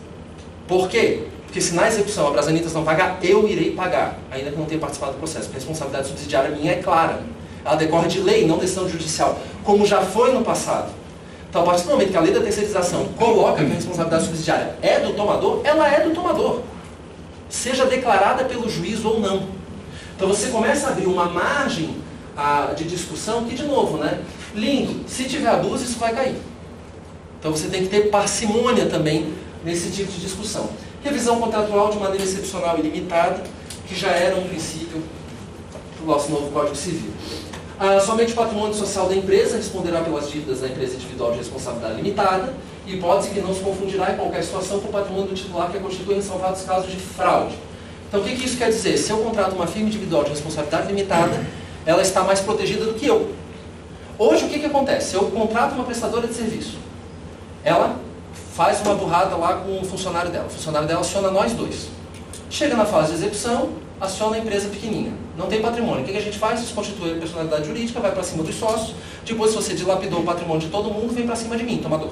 Por quê? Porque se na execução a Brasanitas não pagar, eu irei pagar, ainda que não tenha participado do processo. A responsabilidade subsidiária minha é clara. Ela decorre de lei, não decisão judicial, como já foi no passado. Então, a partir do momento que a lei da terceirização coloca que a responsabilidade subsidiária é do tomador, ela é do tomador. Seja declarada pelo juiz ou não. Então, você começa a abrir uma margem a, de discussão que, de novo, né? Lindo, se tiver abuso, isso vai cair. Então, você tem que ter parcimônia também nesse tipo de discussão. Revisão contratual de maneira excepcional e limitada, que já era um princípio do nosso novo Código Civil. Ah, somente o patrimônio social da empresa responderá pelas dívidas da empresa individual de responsabilidade limitada, hipótese que não se confundirá em qualquer situação com o patrimônio do titular que constitui ressalvados casos de fraude. Então, o que, que isso quer dizer? Se eu contrato uma firma individual de responsabilidade limitada, ela está mais protegida do que eu. Hoje, o que, que acontece? Eu contrato uma prestadora de serviço. Ela faz uma burrada lá com o funcionário dela. O funcionário dela aciona nós dois. Chega na fase de execução, aciona a empresa pequenininha. Não tem patrimônio. O que a gente faz? Desconstitui a personalidade jurídica, vai para cima dos sócios. Depois, se você dilapidou o patrimônio de todo mundo, vem para cima de mim, tomador.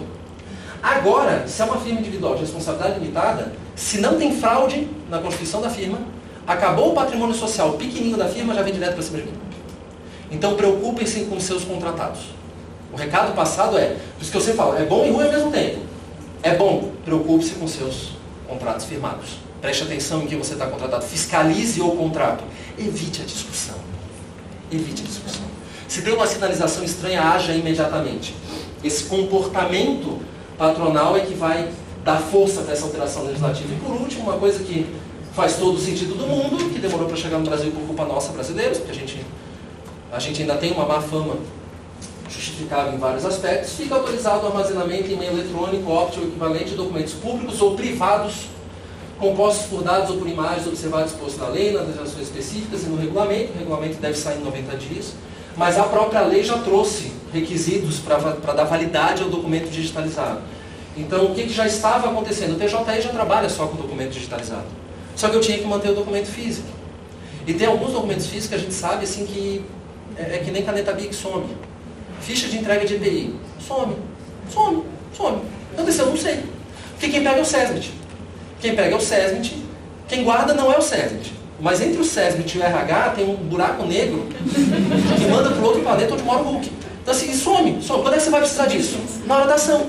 Agora, se é uma firma individual de responsabilidade limitada, se não tem fraude na constituição da firma, acabou o patrimônio social pequenininho da firma, já vem direto para cima de mim. Então, preocupem-se com seus contratados. O recado passado é, por isso que eu sempre falo, é bom e ruim ao mesmo tempo. É bom, preocupe-se com seus contratos firmados. Preste atenção em quem você está contratado. Fiscalize o contrato. Evite a discussão. Evite a discussão. Se tem uma sinalização estranha, haja imediatamente. Esse comportamento patronal é que vai dar força para essa alteração legislativa. E por último, uma coisa que faz todo o sentido do mundo, que demorou para chegar no Brasil por culpa nossa, brasileiros, porque a gente, a gente ainda tem uma má fama justificável em vários aspectos, fica autorizado o armazenamento em meio eletrônico, óptico, equivalente de documentos públicos ou privados, compostos por dados ou por imagens observadas expostos na lei, nas legislações específicas e no regulamento. O regulamento deve sair em noventa dias, mas a própria lei já trouxe requisitos para dar validade ao documento digitalizado. Então, o que, que já estava acontecendo? O T J I já trabalha só com documento digitalizado. Só que eu tinha que manter o documento físico. E tem alguns documentos físicos que a gente sabe assim, que é, é que nem caneta Bic, some. Ficha de entrega de E P I, some, some, some. Aconteceu, não sei. Porque quem pega é o SESMIT. Quem pega é o SESMIT, quem guarda não é o SESMIT. Mas entre o SESMIT e o R H tem um buraco negro que manda para o outro planeta onde mora o Hulk. Então assim, some, some. Quando é que você vai precisar disso? Na hora da ação.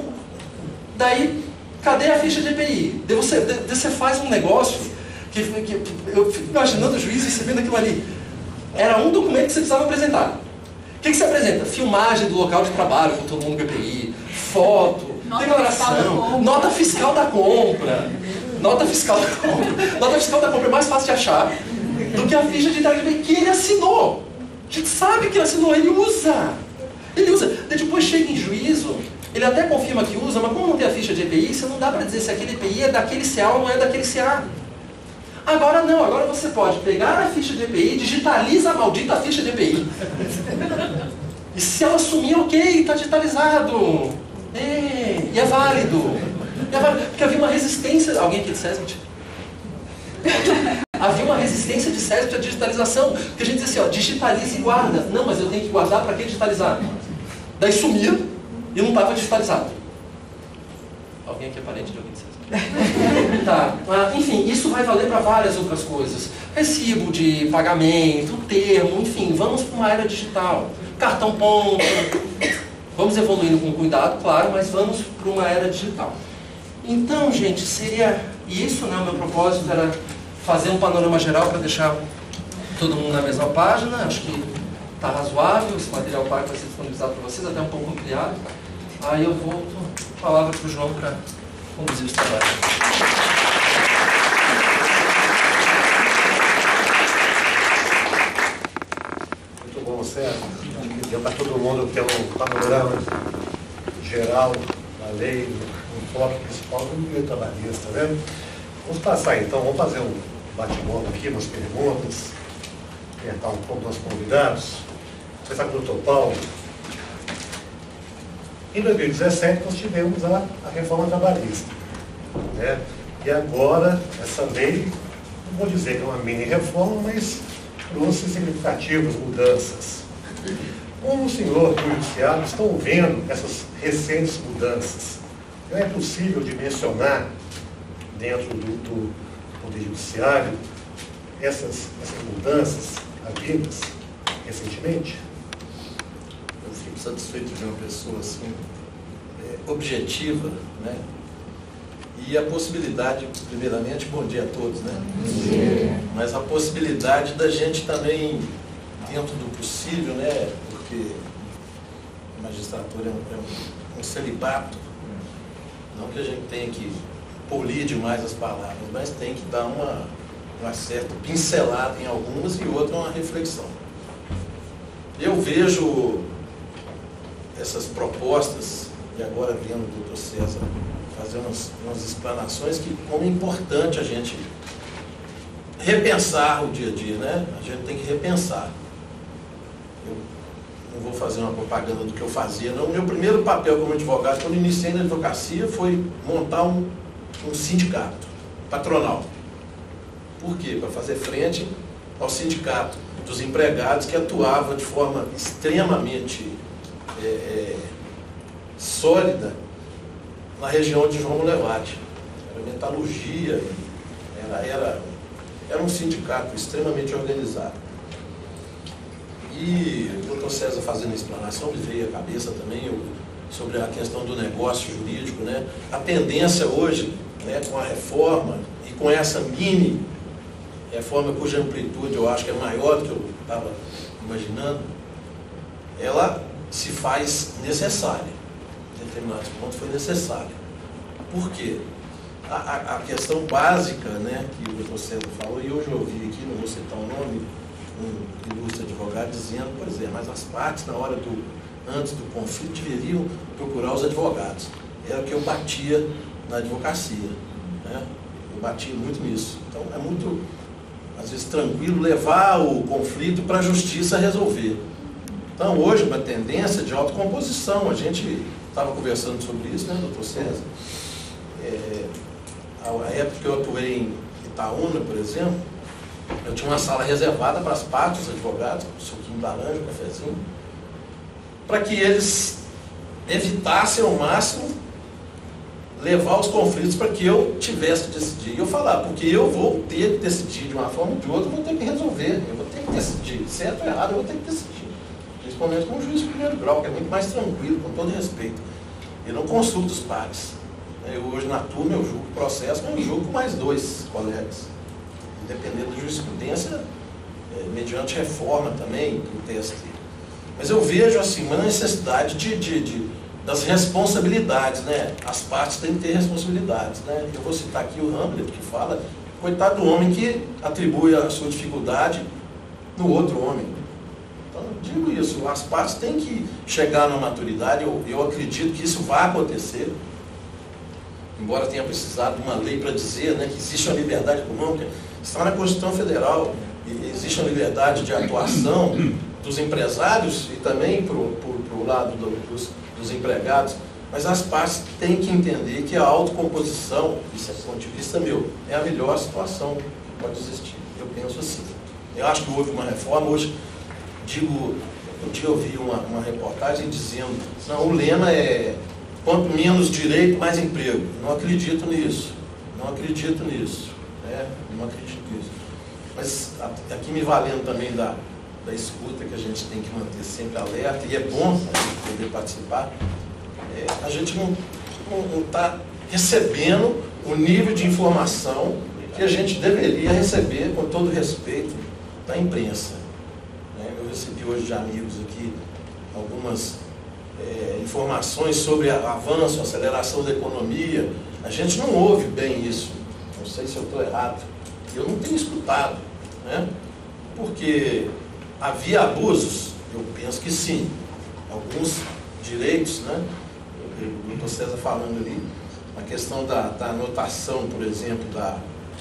Daí, cadê a ficha de E P I? Daí você, daí você faz um negócio que, que eu fico imaginando o juiz recebendo aquilo ali. Era um documento que você precisava apresentar. O que, que você apresenta? Filmagem do local de trabalho com todo mundo do E P I, foto, nota declaração, fiscal nota fiscal da compra, nota fiscal da compra. Nota fiscal da compra é mais fácil de achar do que a ficha de entrada de E P I que ele assinou. A gente sabe que ele assinou, ele usa. Ele usa. Depois chega em juízo, ele até confirma que usa, mas como não tem a ficha de E P I, você não dá para dizer se aquele E P I é daquele C A ou não é daquele C A. Agora não, agora você pode pegar a ficha de E P I, digitaliza a maldita ficha de E P I. E se ela sumir, ok, está digitalizado. É, e é válido. E é válido. Porque havia uma resistência. Alguém aqui de SESMIT? Havia uma resistência de SESMIT à digitalização. Porque a gente dizia assim, ó, digitaliza e guarda. Não, mas eu tenho que guardar para que digitalizar? Daí sumia e não estava digitalizado. Alguém aqui é parente de alguém de SESMIT? Tá. Ah, enfim, isso vai valer para várias outras coisas. Recibo de pagamento, termo, enfim, vamos para uma era digital. Cartão ponto. Vamos evoluindo com cuidado, claro, mas vamos para uma era digital. Então, gente, seria isso, né? O meu propósito era fazer um panorama geral para deixar todo mundo na mesma página. Acho que está razoável, esse material vai ser disponibilizado para vocês, até um pouco ampliado. Aí eu volto a palavra para o João para conduzir os trabalhos. Muito bom, Sérgio. Deu para todo mundo ter um panorama geral da lei, um foco principal do direito trabalhista, né? Vamos passar então, vamos fazer um bate-bola aqui, umas perguntas, apertar um pouco nossos convidados. Vou começar com o doutor Paulo. Em dois mil e dezessete nós tivemos a, a reforma trabalhista, né? E agora essa lei, não vou dizer que é uma mini reforma, mas trouxe significativas mudanças. Como o senhor e o judiciário estão vendo essas recentes mudanças? Não é possível dimensionar dentro do, do Poder Judiciário essas, essas mudanças havidas recentemente? Eu fico satisfeito de ver uma pessoa assim, é, objetiva, né? E a possibilidade, primeiramente, bom dia a todos, né? Bom dia. Mas a possibilidade da gente também, dentro do possível, né? Porque a magistratura é um, é um, um celibato, não que a gente tenha que polir demais as palavras, mas tem que dar uma, uma certa pincelada em algumas e outra uma reflexão. Eu vejo essas propostas, e agora vendo o doutor César fazer umas, umas explanações, que como é importante a gente repensar o dia a dia, né? A gente tem que repensar. Eu não vou fazer uma propaganda do que eu fazia, não. O meu primeiro papel como advogado, quando iniciei na advocacia, foi montar um, um sindicato patronal. Por quê? Para fazer frente ao sindicato dos empregados, que atuava de forma extremamente é, é, sólida na região de João Levade. Era metalurgia, era, era, era um sindicato extremamente organizado. E o doutor César fazendo a explanação, me veio à cabeça também eu, sobre a questão do negócio jurídico, né? A tendência hoje, né, com a reforma e com essa mini reforma cuja amplitude eu acho que é maior do que eu estava imaginando, ela se faz necessária. Em determinados pontos foi necessária. Por quê? A, a, a questão básica, né, que o doutor César falou, e hoje eu ouvi aqui, não vou citar o nome, um ilustre advogado dizendo, pois é, mas as partes, na hora do, antes do conflito, deveriam procurar os advogados. Era o que eu batia na advocacia, né? Eu batia muito nisso. Então, é muito, às vezes, tranquilo levar o conflito para a justiça resolver. Então, hoje, uma tendência de autocomposição. A gente estava conversando sobre isso, né, doutor César? É, a época que eu atuei em Itaúna, por exemplo, eu tinha uma sala reservada para as partes, os advogados, com suquinho de laranja, cafezinho, para que eles evitassem ao máximo levar os conflitos para que eu tivesse que decidir. E eu falar, porque eu vou ter que decidir de uma forma ou de outra, eu vou ter que resolver, eu vou ter que decidir, certo ou errado, eu vou ter que decidir. Principalmente com o juiz de primeiro grau, que é muito mais tranquilo, com todo respeito. Ele não consulta os pares. Eu hoje na turma eu julgo o processo, mas eu julgo com mais dois colegas. Dependendo da jurisprudência, é, mediante reforma também do T S T. Mas eu vejo assim, uma necessidade de, de, de, das responsabilidades, né? As partes têm que ter responsabilidades, né? Eu vou citar aqui o Hamlet, que fala, coitado do homem que atribui a sua dificuldade no outro homem. Então, eu digo isso, as partes têm que chegar na maturidade, eu, eu acredito que isso vai acontecer, embora tenha precisado de uma lei para dizer, né, que existe uma liberdade econômica, está na Constituição Federal, e existe uma liberdade de atuação dos empresários e também para o lado do, dos, dos empregados, mas as partes têm que entender que a autocomposição, isso é do ponto de vista meu, é a melhor situação que pode existir. Eu penso assim. Eu acho que houve uma reforma, hoje, digo, um dia eu vi uma, uma reportagem dizendo, não, o lema é quanto menos direito, mais emprego. Não acredito nisso, não acredito nisso, né? Não acredito nisso. Mas aqui me valendo também da, da escuta, que a gente tem que manter sempre alerta, e é bom a gente poder participar, é, a gente não está recebendo o nível de informação que a gente deveria receber, com todo respeito, da imprensa. Né? Eu recebi hoje de amigos aqui algumas é, informações sobre a, avanço, aceleração da economia. A gente não ouve bem isso. Não sei se eu estou errado. Eu não tenho escutado. Né? Porque havia abusos? Eu penso que sim. Alguns direitos, né? O doutor César falando ali, a questão da, da anotação, por exemplo, da,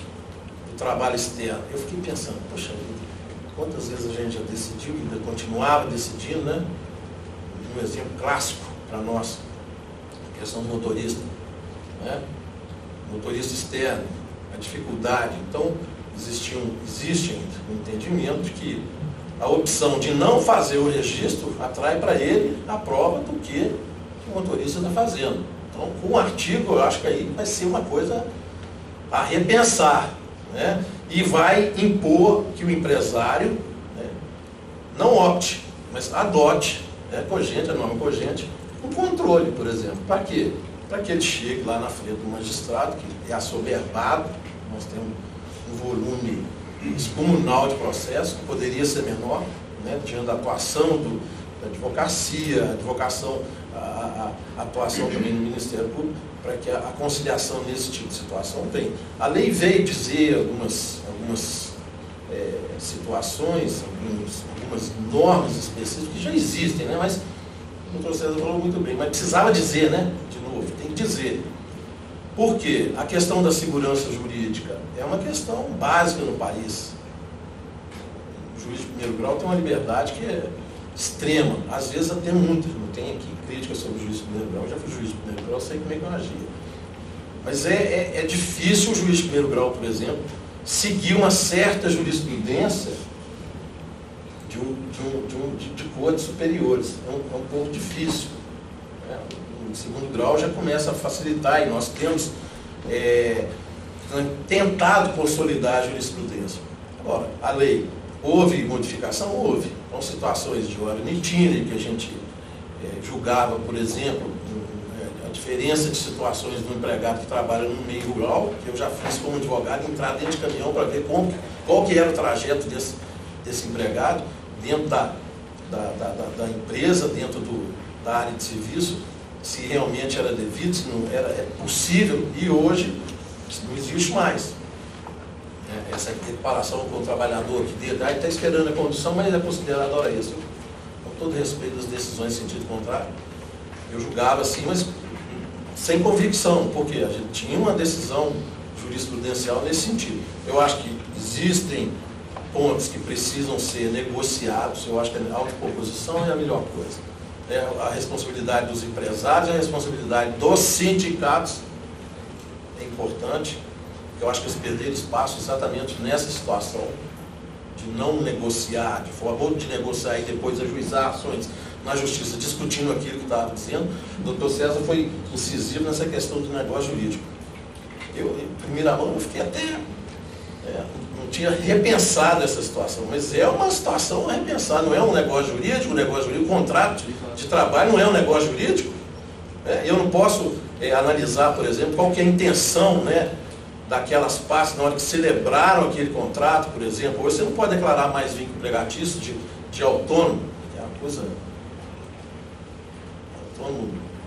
do trabalho externo. Eu fiquei pensando, poxa vida, quantas vezes a gente já decidiu, ainda continuava decidindo, né? Um exemplo clássico para nós, a questão do motorista, né? Motorista externo, a dificuldade. Então, existia um, existe ainda um entendimento de que a opção de não fazer o registro atrai para ele a prova do que o motorista está fazendo. Então, com o artigo, eu acho que aí vai ser uma coisa a repensar, né? E vai impor que o empresário, né, não opte, mas adote, né, cogente, a norma cogente, um controle, por exemplo. Para quê? Para que ele chegue lá na frente do magistrado, que é assoberbado, nós temos um volume descomunal de processo, que poderia ser menor, né, diante da atuação do, da advocacia, a advocação, a, a, a atuação também no Ministério Público, para que a, a conciliação nesse tipo de situação tenha. A lei veio dizer algumas, algumas é, situações, algumas, algumas normas específicas que já existem, né, mas o doutor César falou muito bem, mas precisava dizer, né, de novo, tem que dizer. Por quê? A questão da segurança jurídica é uma questão básica no país. O juiz de primeiro grau tem uma liberdade que é extrema, às vezes até muitas, não tem aqui crítica sobre o juiz de primeiro grau, eu já fui juiz de primeiro grau, sei como é que eu agia. Mas é, é, é difícil o juiz de primeiro grau, por exemplo, seguir uma certa jurisprudência de, um, de, um, de, um, de, de cortes superiores. É um, é um pouco difícil. Né? No segundo grau já começa a facilitar, e nós temos é, tentado consolidar a jurisprudência. Agora, a lei, houve modificação? Houve. Então, situações de hora nitina, que a gente é, julgava, por exemplo, a diferença de situações do empregado que trabalha no meio rural, que eu já fiz como advogado, entrar dentro de caminhão para ver como, qual que era o trajeto desse, desse empregado dentro da, da, da, da, da empresa, dentro do, da área de serviço, se realmente era devido, se não era é possível, e hoje isso não existe mais. É, essa equiparação com o trabalhador que dele está esperando a condução, mas é considerado hora extra. Com todo respeito às decisões em sentido contrário, eu julgava assim, mas sem convicção, porque a gente tinha uma decisão jurisprudencial nesse sentido. Eu acho que existem pontos que precisam ser negociados, eu acho que a autoproposição é a melhor coisa. É a responsabilidade dos empresários, a responsabilidade dos sindicatos é importante. Eu acho que eles perderam espaço exatamente nessa situação de não negociar, de forma ou de negociar e depois ajuizar ações na justiça, discutindo aquilo que estava dizendo. O doutor César foi incisivo nessa questão do negócio jurídico. Eu, em primeira mão, eu fiquei até... É, não tinha repensado essa situação, mas é uma situação a repensar, não é um negócio jurídico, um negócio jurídico, um contrato de trabalho não é um negócio jurídico. É, eu não posso é, analisar, por exemplo, qual que é a intenção, né, daquelas partes na hora que celebraram aquele contrato, por exemplo. Hoje você não pode declarar mais vínculo empregatício de, de autônomo, que é uma coisa... Autônomo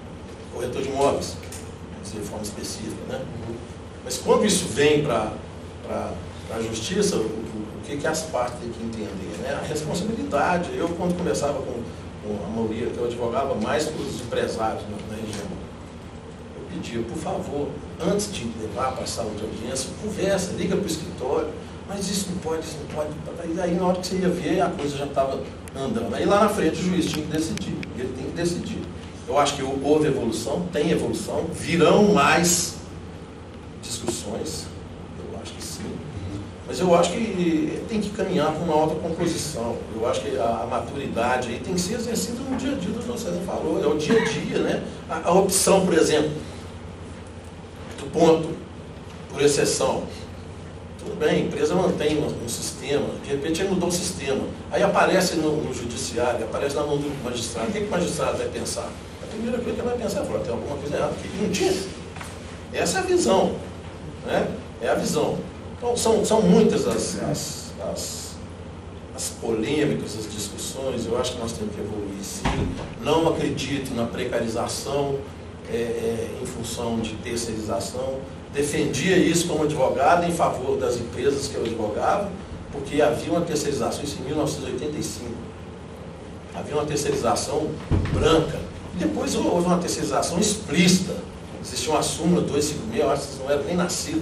corretor de imóveis, de forma específica, né? Mas quando isso vem para a justiça, o, o que, que as partes têm que entender, né? A responsabilidade. Eu, quando conversava com, com a maioria, que eu advogava mais com os empresários na, na região, eu pedia, por favor, antes de levar para a sala de audiência, conversa, liga para o escritório, mas isso não pode, isso não pode. E aí, na hora que você ia ver, a coisa já estava andando. Aí lá na frente o juiz tinha que decidir, ele tem que decidir. Eu acho que houve evolução, tem evolução, virão mais discussões, eu acho que sim. Mas eu acho que tem que caminhar para uma autocomposição. Eu acho que a, a maturidade aí tem que ser exercida no dia a dia, do que você falou, é o dia a dia, né? A, a opção, por exemplo, do ponto, por exceção. Tudo bem, a empresa mantém um, um sistema, de repente ele mudou o sistema. Aí aparece no, no judiciário, aparece na mão do magistrado. O que, que o magistrado vai pensar? A primeira coisa que ele vai pensar é, tem alguma coisa errada aqui. Não tinha. Essa é a visão. Né? É a visão. Então, são, são muitas as, as, as, as polêmicas, as discussões. Eu acho que nós temos que evoluir, sim. Não acredito na precarização é, é, em função de terceirização. Defendia isso como advogado em favor das empresas que eu advogava, porque havia uma terceirização, isso em mil novecentos e oitenta e cinco. Havia uma terceirização branca. Depois houve uma terceirização explícita. Existia uma súmula duzentos e cinquenta e seis, eu acho que vocês não eram nem nascidos,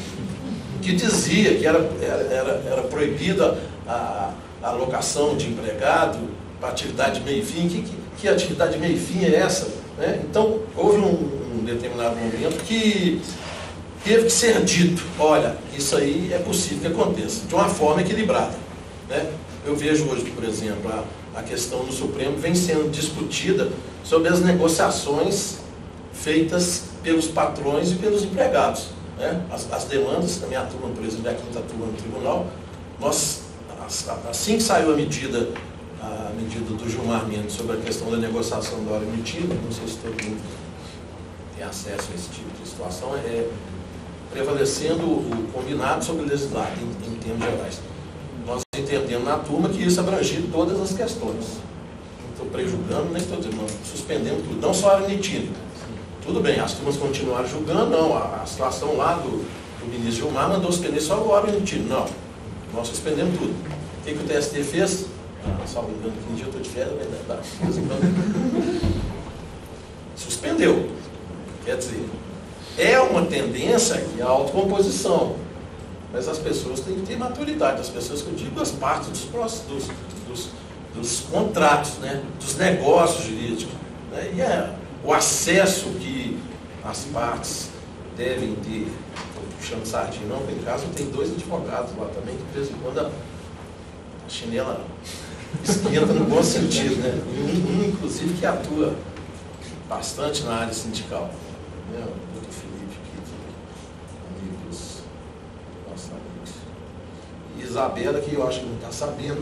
que dizia que era, era, era proibida a, a alocação de empregado para atividade de meio fim. Que, que, que atividade de meio fim é essa? Né? Então, houve um, um determinado momento que teve que ser dito, olha, isso aí é possível que aconteça, de uma forma equilibrada. Né? Eu vejo hoje, por exemplo, a, a questão no Supremo vem sendo discutida sobre as negociações feitas pelos patrões e pelos empregados. Né? As, as demandas, da minha turma, por exemplo, da quinta turma no tribunal, nós, assim que saiu a medida, a medida do Gilmar Mendes sobre a questão da negociação da hora emitida, não sei se todo mundo tem acesso a esse tipo de situação, é prevalecendo o combinado sobre o legislado, em, em termos gerais. Nós entendemos na turma que isso abrangia todas as questões. Não estou prejulgando, nem estou dizendo, suspendendo tudo, não só a emitido. Tudo bem, as turmas continuaram julgando, não, a, a situação lá do, do ministro Gilmar mandou suspender só o hora emitido. Não, nós suspendemos tudo. O que, que o T S T fez? Ah, só me engano, que um dia eu estou de férias, vai dar. Suspendeu. Quer dizer, é uma tendência aqui à autocomposição, mas as pessoas têm que ter maturidade, as pessoas que eu digo, as partes dos, dos, dos, dos contratos, né, dos negócios jurídicos, né, e é o acesso que as partes devem ter. Estou puxando sardinha, não, em casa tem dois advogados lá também, que de vez em quando a, a chinela esquenta no bom sentido, né, um, um inclusive que atua bastante na área sindical, né, o doutor Felipe, que amigos, nossos amigos. E Isabela, que eu acho que não está sabendo,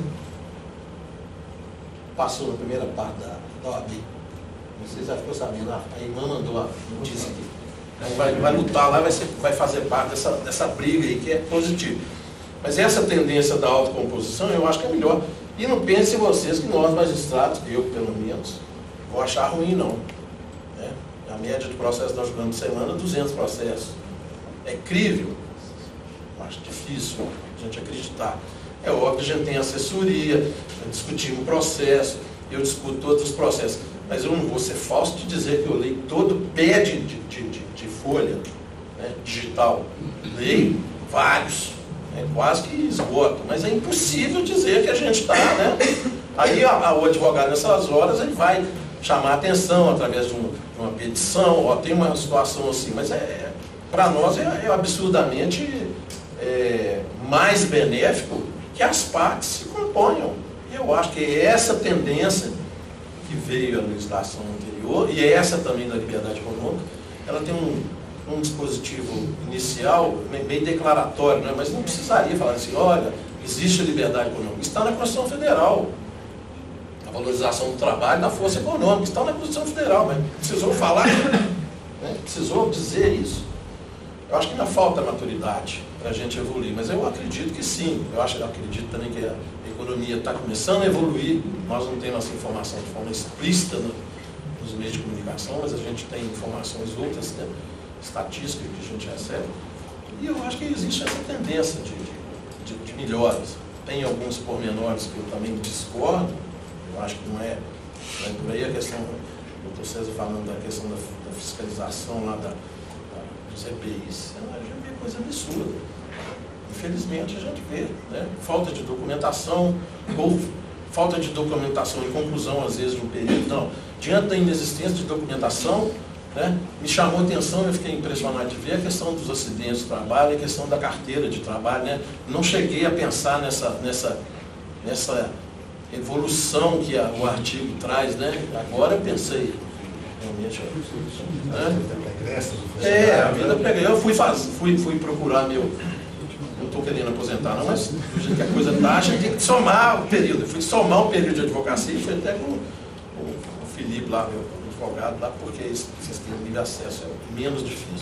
passou na primeira parte da, da O A B. Não sei se já ficou sabendo, a irmã mandou a notícia aqui. Vai, vai lutar lá, vai, ser, vai fazer parte dessa, dessa briga aí, que é positivo. Mas essa tendência da autocomposição, eu acho que é melhor. E não pensem vocês que nós, magistrados, eu pelo menos, vou achar ruim, não. Né? A média de processos nós julgamos por semana, duzentos processos. É crível. Acho difícil a gente acreditar. É óbvio que a gente tem assessoria, discutimos o processo, eu discuto todos os processos. Mas eu não vou ser falso de dizer que eu leio todo o pé de, de, de, de folha, né, digital. Leio vários, né, quase que esgoto. Mas é impossível dizer que a gente está, né? Aí a, a, o advogado, nessas horas, ele vai chamar a atenção através de uma, de uma petição, ó, tem uma situação assim. Mas é, para nós é, é absurdamente é, mais benéfico que as partes se componham. Eu acho que é essa tendência que veio a legislação anterior, e essa também da liberdade econômica, ela tem um, um dispositivo inicial, meio declaratório, né? Mas não precisaria falar assim, olha, existe a liberdade econômica. Está na Constituição Federal. A valorização do trabalho da força econômica está na Constituição Federal, mas precisou falar, né? Precisou dizer isso. Eu acho que ainda falta maturidade para a gente evoluir, mas eu acredito que sim. Eu acho, eu acredito também que a economia está começando a evoluir. Nós não temos essa informação de forma explícita no, nos meios de comunicação, mas a gente tem informações outras, né, estatísticas que a gente recebe. E eu acho que existe essa tendência de, de, de melhoras. Tem alguns pormenores que eu também discordo, eu acho que não é, não é por aí a questão, o doutor César falando da questão da, da fiscalização lá da, da, dos E P Is, a gente vê coisa absurda. Infelizmente a gente vê, né? Falta de documentação, ou falta de documentação em conclusão, às vezes, de um período. Não, diante da inexistência de documentação, né, me chamou a atenção, eu fiquei impressionado de ver a questão dos acidentes de trabalho, a questão da carteira de trabalho, né? Não cheguei a pensar nessa, nessa, nessa evolução que a, o artigo traz, né? Agora eu pensei, realmente, né? É, a vida pregressa. Eu fui, faz, fui, fui procurar meu, não estou querendo aposentar não, mas do jeito que a coisa está, a gente tem que somar o período. Eu fui somar o período de advocacia e fui até com o, o Felipe lá, meu advogado lá, porque vocês têm livre acesso, é menos difícil.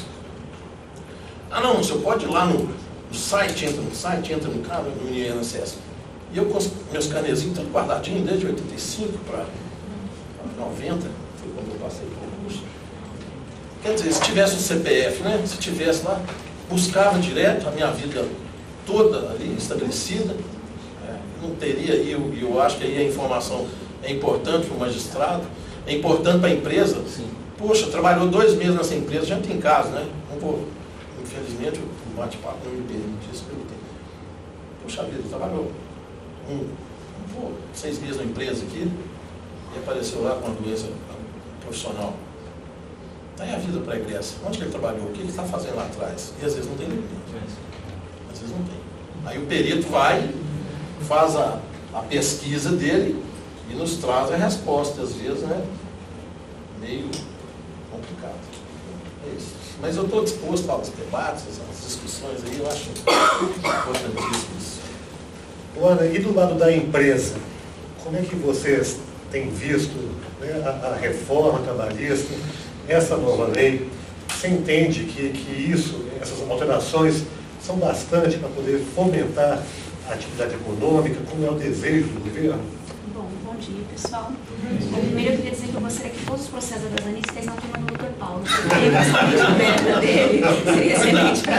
Ah não, você pode ir lá no, no site, entra no site, entra no cara, no I N S S. E eu com meus canezinhos tudo guardadinho, desde oitenta e cinco para noventa, foi quando eu passei por curso. Quer dizer, se tivesse o C P F, né? Se tivesse lá, buscava direto a minha vida toda ali estabelecida, é, não teria, e eu, eu acho que aí a informação é importante para o magistrado, é importante para a empresa. Sim. Poxa, trabalhou dois meses nessa empresa, já tem caso, né? Não vou, infelizmente, o bate-papo não me permite isso, perguntei. Poxa vida, trabalhou um, um, seis meses na empresa aqui e apareceu lá com uma doença profissional. Aí a vida pregressa. Onde que ele trabalhou? O que ele está fazendo lá atrás? E às vezes não tem ninguém. Às vezes não tem. Aí o perito vai, faz a, a pesquisa dele e nos traz a resposta, às vezes, né? Meio complicado. É isso. Mas eu estou disposto aos debates, às discussões aí, eu acho importantíssimo isso. Ana, e do lado da empresa, como é que vocês têm visto, né, a, a reforma trabalhista, essa nova lei? Você entende que, que isso, essas alterações, são bastante para poder fomentar a atividade econômica, como é o desejo do governo? Bom, bom dia, pessoal. Bom, primeiro eu queria dizer que eu gostaria que todos os processos das Anitta estejam na turma do doutor Paulo, porque ele a dele seria excelente para a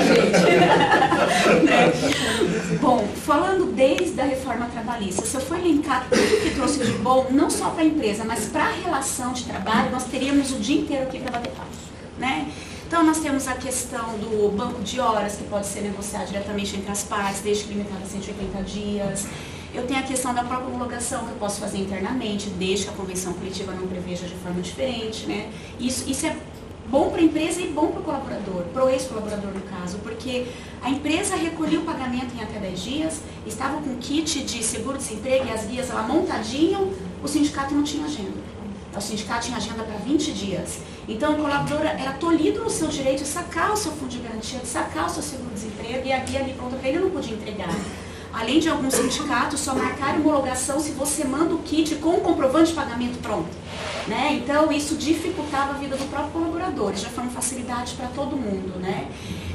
gente. Né? Bom, falando desde a reforma trabalhista, se eu for linkar tudo que trouxe de bom, não só para a empresa, mas para a relação de trabalho, nós teríamos o dia inteiro aqui para bater papo, né? Então, nós temos a questão do banco de horas, que pode ser negociado diretamente entre as partes, desde que limitado a cento e oitenta dias. Eu tenho a questão da própria homologação, que eu posso fazer internamente, desde que a convenção coletiva não preveja de forma diferente, né? Isso, isso é bom para a empresa e bom para o colaborador, para o ex-colaborador no caso, porque a empresa recolhia o pagamento em até dez dias, estava com kit de seguro-desemprego e as guias lá montadinham, o sindicato não tinha agenda. O sindicato tinha agenda para vinte dias. Então, o colaborador era tolhido no seu direito de sacar o seu fundo de garantia, de sacar o seu seguro-desemprego, e a guia ali pronta para ele não podia entregar. Além de alguns sindicatos só marcarem homologação se você manda o kit com o comprovante de pagamento pronto. Né? Então, isso dificultava a vida do próprio colaborador, já foi uma facilidade para todo mundo. Né?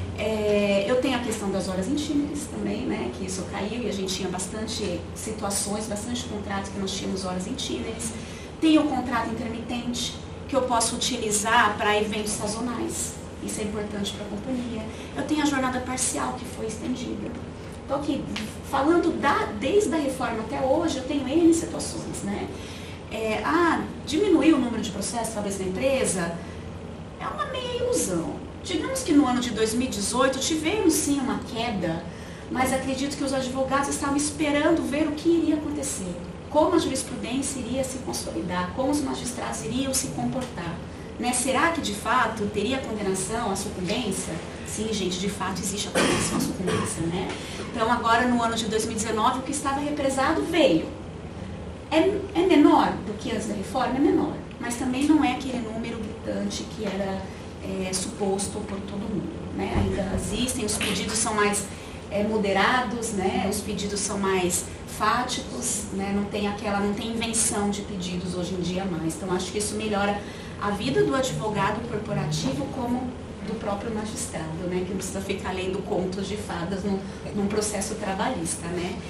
É, eu tenho a questão das horas intímeras também, né? Que isso caiu e a gente tinha bastante situações, bastante contratos que nós tínhamos horas intímeras. Tem o contrato intermitente, que eu posso utilizar para eventos sazonais. Isso é importante para a companhia. Eu tenho a jornada parcial, que foi estendida. Então, aqui, falando da, desde a reforma até hoje, eu tenho N situações, né? É, ah, diminuir o número de processos, talvez, na empresa, é uma meia ilusão. Digamos que no ano de dois mil e dezoito tivemos, sim, uma queda, mas acredito que os advogados estavam esperando ver o que iria acontecer. Como a jurisprudência iria se consolidar, como os magistrados iriam se comportar. Né? Será que, de fato, teria condenação à sucumbência? Sim, gente, de fato existe a condenação à sucumbência. Né? Então, agora, no ano de dois mil e dezenove, o que estava represado veio. É, é menor do que antes da reforma? É menor. Mas também não é aquele número gritante que era é, suposto por todo mundo. Né? Ainda existem, os pedidos são mais é, moderados, né? Os pedidos são mais fáticos, né? Não tem aquela, não tem invenção de pedidos hoje em dia mais. Então, acho que isso melhora a vida do advogado corporativo como do próprio magistrado, né? Que não precisa ficar lendo contos de fadas num, num processo trabalhista, né?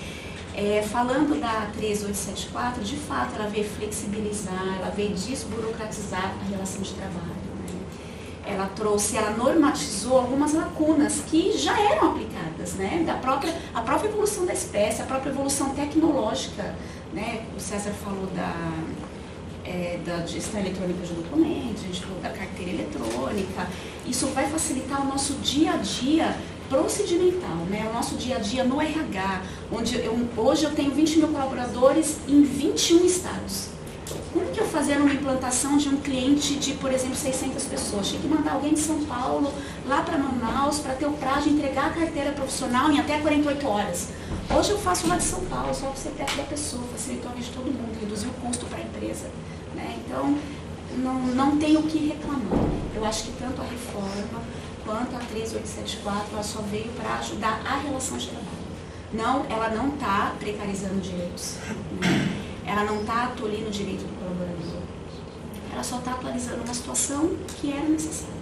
É, falando da treze mil oitocentos e setenta e quatro, de fato, ela veio flexibilizar, ela veio desburocratizar a relação de trabalho. Ela trouxe, ela normatizou algumas lacunas que já eram aplicadas, né? Da própria, a própria evolução da espécie, a própria evolução tecnológica, né? O César falou da, é, da gestão eletrônica de documentos, a gente falou da carteira eletrônica. Isso vai facilitar o nosso dia a dia procedimental, né? O nosso dia a dia no R H, onde eu, hoje eu tenho vinte mil colaboradores em vinte e um estados. Como que eu fazia uma implantação de um cliente de, por exemplo, seiscentas pessoas? Tinha que mandar alguém de São Paulo lá para Manaus para ter o prazo de entregar a carteira profissional em até quarenta e oito horas. Hoje eu faço lá de São Paulo, só para ser perto da pessoa, facilitou a vida de todo mundo, reduziu o custo para a empresa, né? Então, não, não tem o que reclamar. Eu acho que tanto a reforma quanto a treze mil oitocentos e setenta e quatro, ela só veio para ajudar a relação de trabalho. Não, ela não está precarizando direitos, né? Ela não está tolhindo o direito do colaborador. Ela só está atualizando uma situação que era necessária.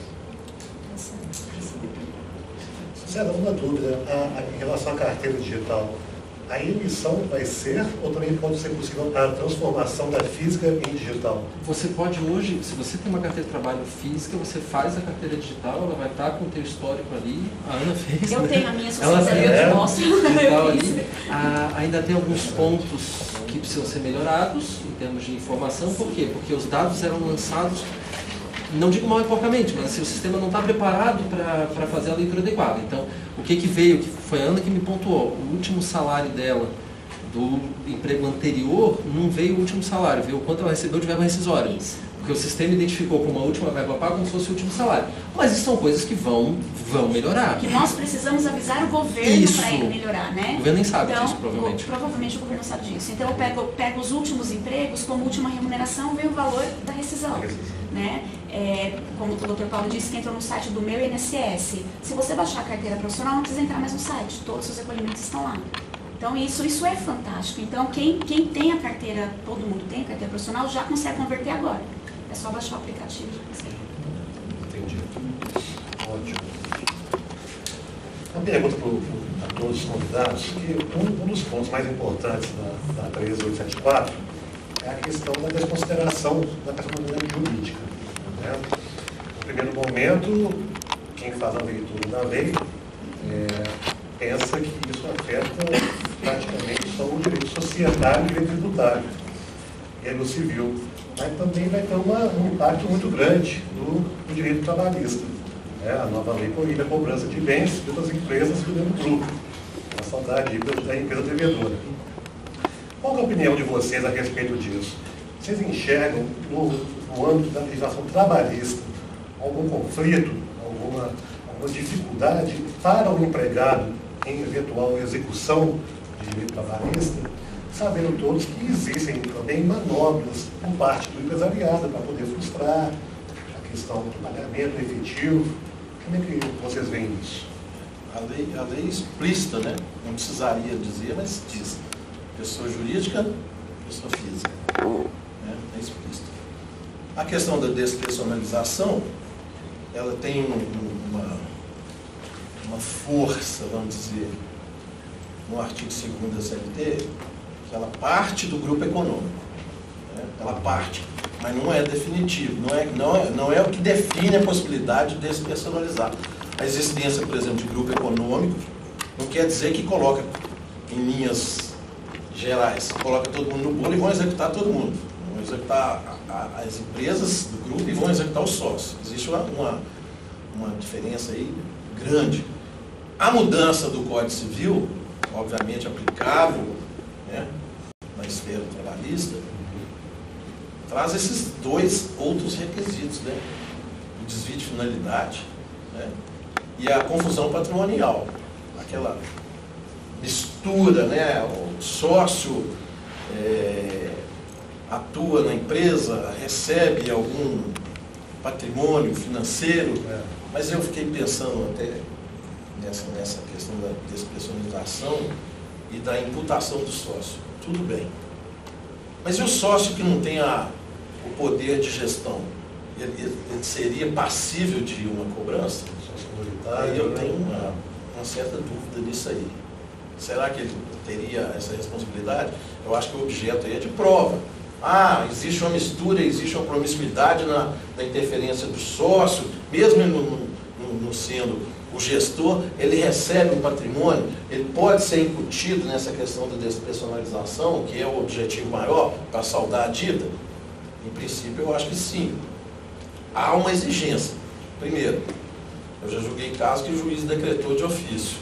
César, uma dúvida. A, a, em relação à carteira digital, a emissão vai ser ou também pode ser possível a transformação da física em digital? Você pode hoje, se você tem uma carteira de trabalho física, você faz a carteira digital, ela vai estar com o teu histórico ali. A Ana fez, Eu né? tenho a minha Ela sociedade, eu te mostro. digital ali. Ah, ainda tem alguns pontos que precisam ser melhorados em termos de informação. Por quê? Porque os dados eram lançados, não digo mal e porcamente, mas assim, o sistema não está preparado para fazer a leitura adequada. Então, o que, que veio, que foi a Ana que me pontuou, o último salário dela do emprego anterior não veio o último salário, veio o quanto ela recebeu de verba rescisória. Isso. Porque o sistema identificou como a última verba paga como se fosse o último salário. Mas isso são coisas que vão, vão melhorar. Que nós precisamos avisar o governo para ele melhorar, né? O governo nem sabe então, disso, provavelmente. O, provavelmente o governo sabe disso. Então eu pego, pego os últimos empregos, como última remuneração, vem o valor da rescisão. Né? É, como o doutor Paulo disse, que entrou no site do meu I N S S. Se você baixar a carteira profissional, não precisa entrar mais no site. Todos os seus recolhimentos estão lá. Então isso, isso é fantástico. Então quem, quem tem a carteira, todo mundo tem a carteira profissional, já consegue converter agora. É só baixar o aplicativo. Entendi. Ótimo. Uma pergunta para todos os convidados, que um, um dos pontos mais importantes da, da treze mil oitocentos e setenta e quatro é a questão da desconsideração da personalidade jurídica. Né? No primeiro momento, quem faz a leitura da lei é, pensa que isso afeta praticamente só o direito societário e o direito tributário, e aí no civil. Mas também vai ter uma, um impacto muito grande no, no direito trabalhista. Né? A nova lei proíbe a cobrança de bens de outras empresas do mesmo grupo, a saudade dívida da empresa devedora. Qual é a opinião de vocês a respeito disso? Vocês enxergam, no, no âmbito da legislação trabalhista, algum conflito, alguma, alguma dificuldade para o empregado em eventual execução de direito trabalhista, sabendo todos que existem também manobras por parte do empresariado para poder frustrar a questão do pagamento efetivo? Como é que vocês veem isso? A lei, a lei é explícita, né? Não precisaria dizer, mas diz. Pessoa jurídica, pessoa física. Né? É explícito. A questão da despersonalização, ela tem um, uma, uma força, vamos dizer, no artigo segundo da C L T, que ela parte do grupo econômico. Né? Ela parte, mas não é definitivo, não é, não, é, não é o que define a possibilidade de despersonalizar. A existência, por exemplo, de grupo econômico não quer dizer que coloca em linhas gerais, coloca todo mundo no bolo e vão executar todo mundo. Vão executar a, a, as empresas do grupo e vão executar os sócios. Existe uma, uma, uma diferença aí grande. A mudança do Código Civil, obviamente aplicável, né, na esfera trabalhista, traz esses dois outros requisitos, né? O desvio de finalidade, né, e a confusão patrimonial. Aquela mistura, né? O sócio é, atua na empresa, recebe algum patrimônio financeiro, é. Mas eu fiquei pensando até nessa, nessa questão da despersonalização e da imputação do sócio. Tudo bem. Mas e o sócio que não tem a, o poder de gestão? Ele, ele seria passível de uma cobrança? Aí eu tenho uma, uma certa dúvida nisso aí. Será que ele teria essa responsabilidade? Eu acho que o objeto aí é de prova. Ah, existe uma mistura, existe uma promiscuidade na, na interferência do sócio, mesmo ele não, não, não sendo o gestor, ele recebe um patrimônio, ele pode ser incutido nessa questão da despersonalização, que é o objetivo maior, para saldar a dívida? Em princípio, eu acho que sim. Há uma exigência. Primeiro, eu já julguei casos que o juiz decretou de ofício.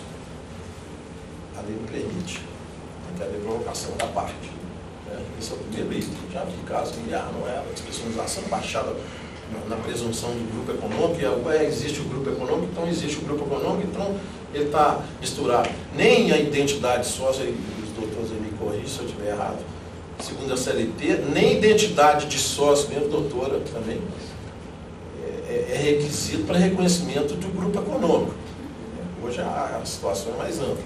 A lei não permite. Tem que haver provocação da parte. Esse é o primeiro item. Já vi casos que ah, não é a despersonalização baixada na, na presunção do grupo econômico, é, existe o grupo econômico, então existe o grupo econômico, então ele está misturado. Nem a identidade sócia, os doutores me corrigem se eu estiver errado, segundo a C L T, nem identidade de sócio, mesmo doutora também, é, é requisito para reconhecimento do grupo econômico. Hoje a, a situação é mais ampla.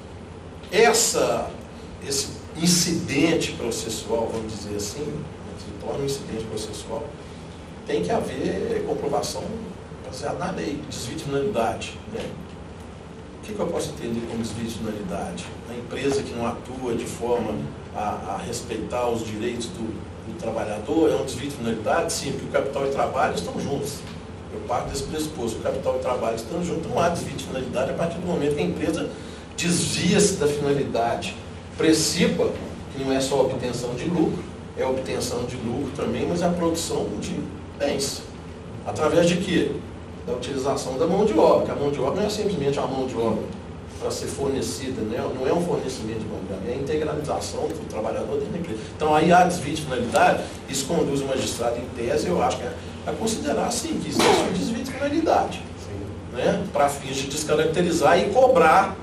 Essa, esse incidente processual, vamos dizer assim, se torna um incidente processual, tem que haver comprovação baseada na lei, desvio de finalidade. Né? O que, que eu posso entender como desvio de finalidade? A empresa que não atua de forma a, a respeitar os direitos do, do trabalhador é um desvio de finalidade? Sim, porque o capital e o trabalho estão juntos. Eu parto desse pressuposto, o capital e o trabalho estão juntos, não há desvio de finalidade a partir do momento que a empresa desvia-se da finalidade. Precipa, que não é só a obtenção de lucro, é a obtenção de lucro também, mas é a produção de bens. Através de quê? Da utilização da mão de obra, que a mão de obra não é simplesmente uma mão de obra para ser fornecida, né? Não é um fornecimento de mão de obra, é a integralização do trabalhador dentro da empresa. Então aí há desvio de finalidade, isso conduz o magistrado em tese, eu acho que é a considerar sim que existe um desvio de finalidade, né? Para fins de descaracterizar e cobrar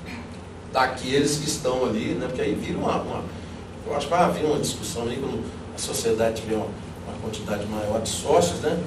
daqueles que estão ali, né? Porque aí vira uma, uma... Eu acho que vai haver uma discussão aí quando a sociedade tiver uma, uma quantidade maior de sócios, né?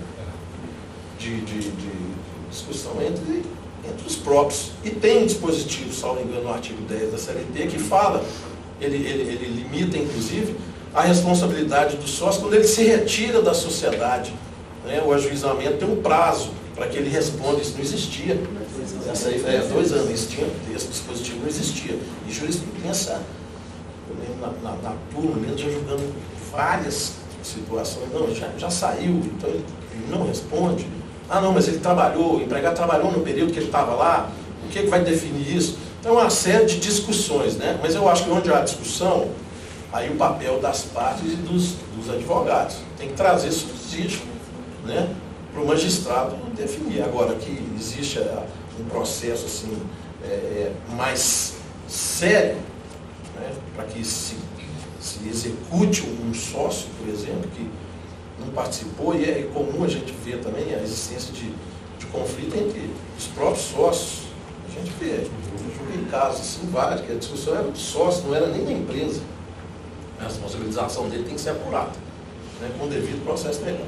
De, de, de discussão entre, entre os próprios. E tem um dispositivo, salvo engano, no artigo dez da C L T, que fala, ele, ele, ele limita, inclusive, a responsabilidade do sócio quando ele se retira da sociedade. Né? O ajuizamento tem um prazo para que ele responda, isso não existia. Essa aí é dois anos, esse, tinha, esse dispositivo não existia. E jurisprudência, eu lembro na, na, na turma mesmo, já julgando várias situações, não, já, já saiu, então ele, ele não responde. Ah não, mas ele trabalhou, o empregado trabalhou no período que ele estava lá, o que, é que vai definir isso? Então é uma série de discussões, né? Mas eu acho que onde há discussão, aí o papel das partes e dos, dos advogados. Tem que trazer subsídio, né? Para o magistrado definir. Agora que existe a, um processo assim, é, é, mais sério, né, para que se, se execute um sócio, por exemplo, que não participou, e é comum a gente ver também a existência de, de conflito entre os próprios sócios. A gente vê, eu julguei casos assim, vários, que a discussão era do sócio, não era nem da empresa. A responsabilização dele tem que ser apurada, né, com o devido processo legal.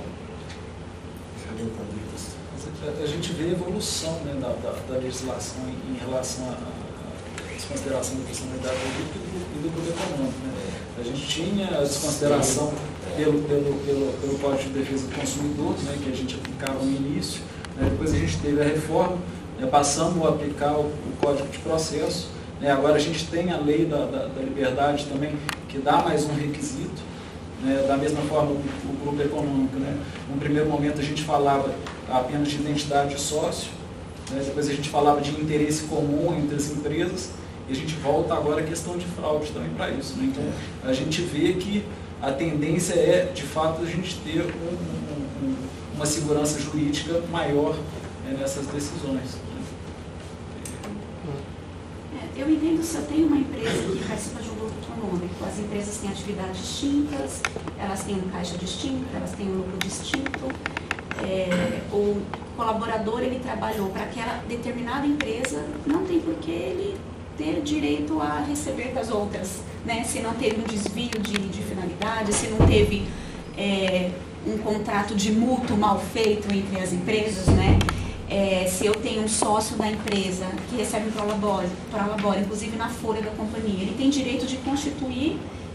A gente vê a evolução, né, da, da, da legislação em, em relação à desconsideração da personalidade jurídica e do grupo econômico. Né? A gente tinha a desconsideração pelo, pelo, pelo, pelo Código de Defesa do Consumidor, né, que a gente aplicava no início, né? Depois a gente teve a reforma, né, passamos a aplicar o, o Código de Processo, né? Agora a gente tem a lei da, da, da liberdade também, que dá mais um requisito. Né, da mesma forma, o, o grupo econômico, né? No primeiro momento a gente falava apenas de identidade de sócio, né? Depois a gente falava de interesse comum entre as empresas, e a gente volta agora à questão de fraude também para isso. Né? Então, a gente vê que a tendência é, de fato, a gente ter um, um, um, uma segurança jurídica maior, né, nessas decisões. Eu entendo, se eu tenho uma empresa que participa de um grupo econômico, as empresas têm atividades distintas, elas têm um caixa distinto, elas têm um lucro distinto, é, o colaborador, ele trabalhou para aquela determinada empresa, não tem por que ele ter direito a receber das outras, né? Se não teve um desvio de, de finalidade, se não teve é, um contrato de mútuo mal feito entre as empresas, né? É, se eu tenho um sócio da empresa que recebe um prolabore, prolabore, inclusive na folha da companhia, ele tem direito de constituir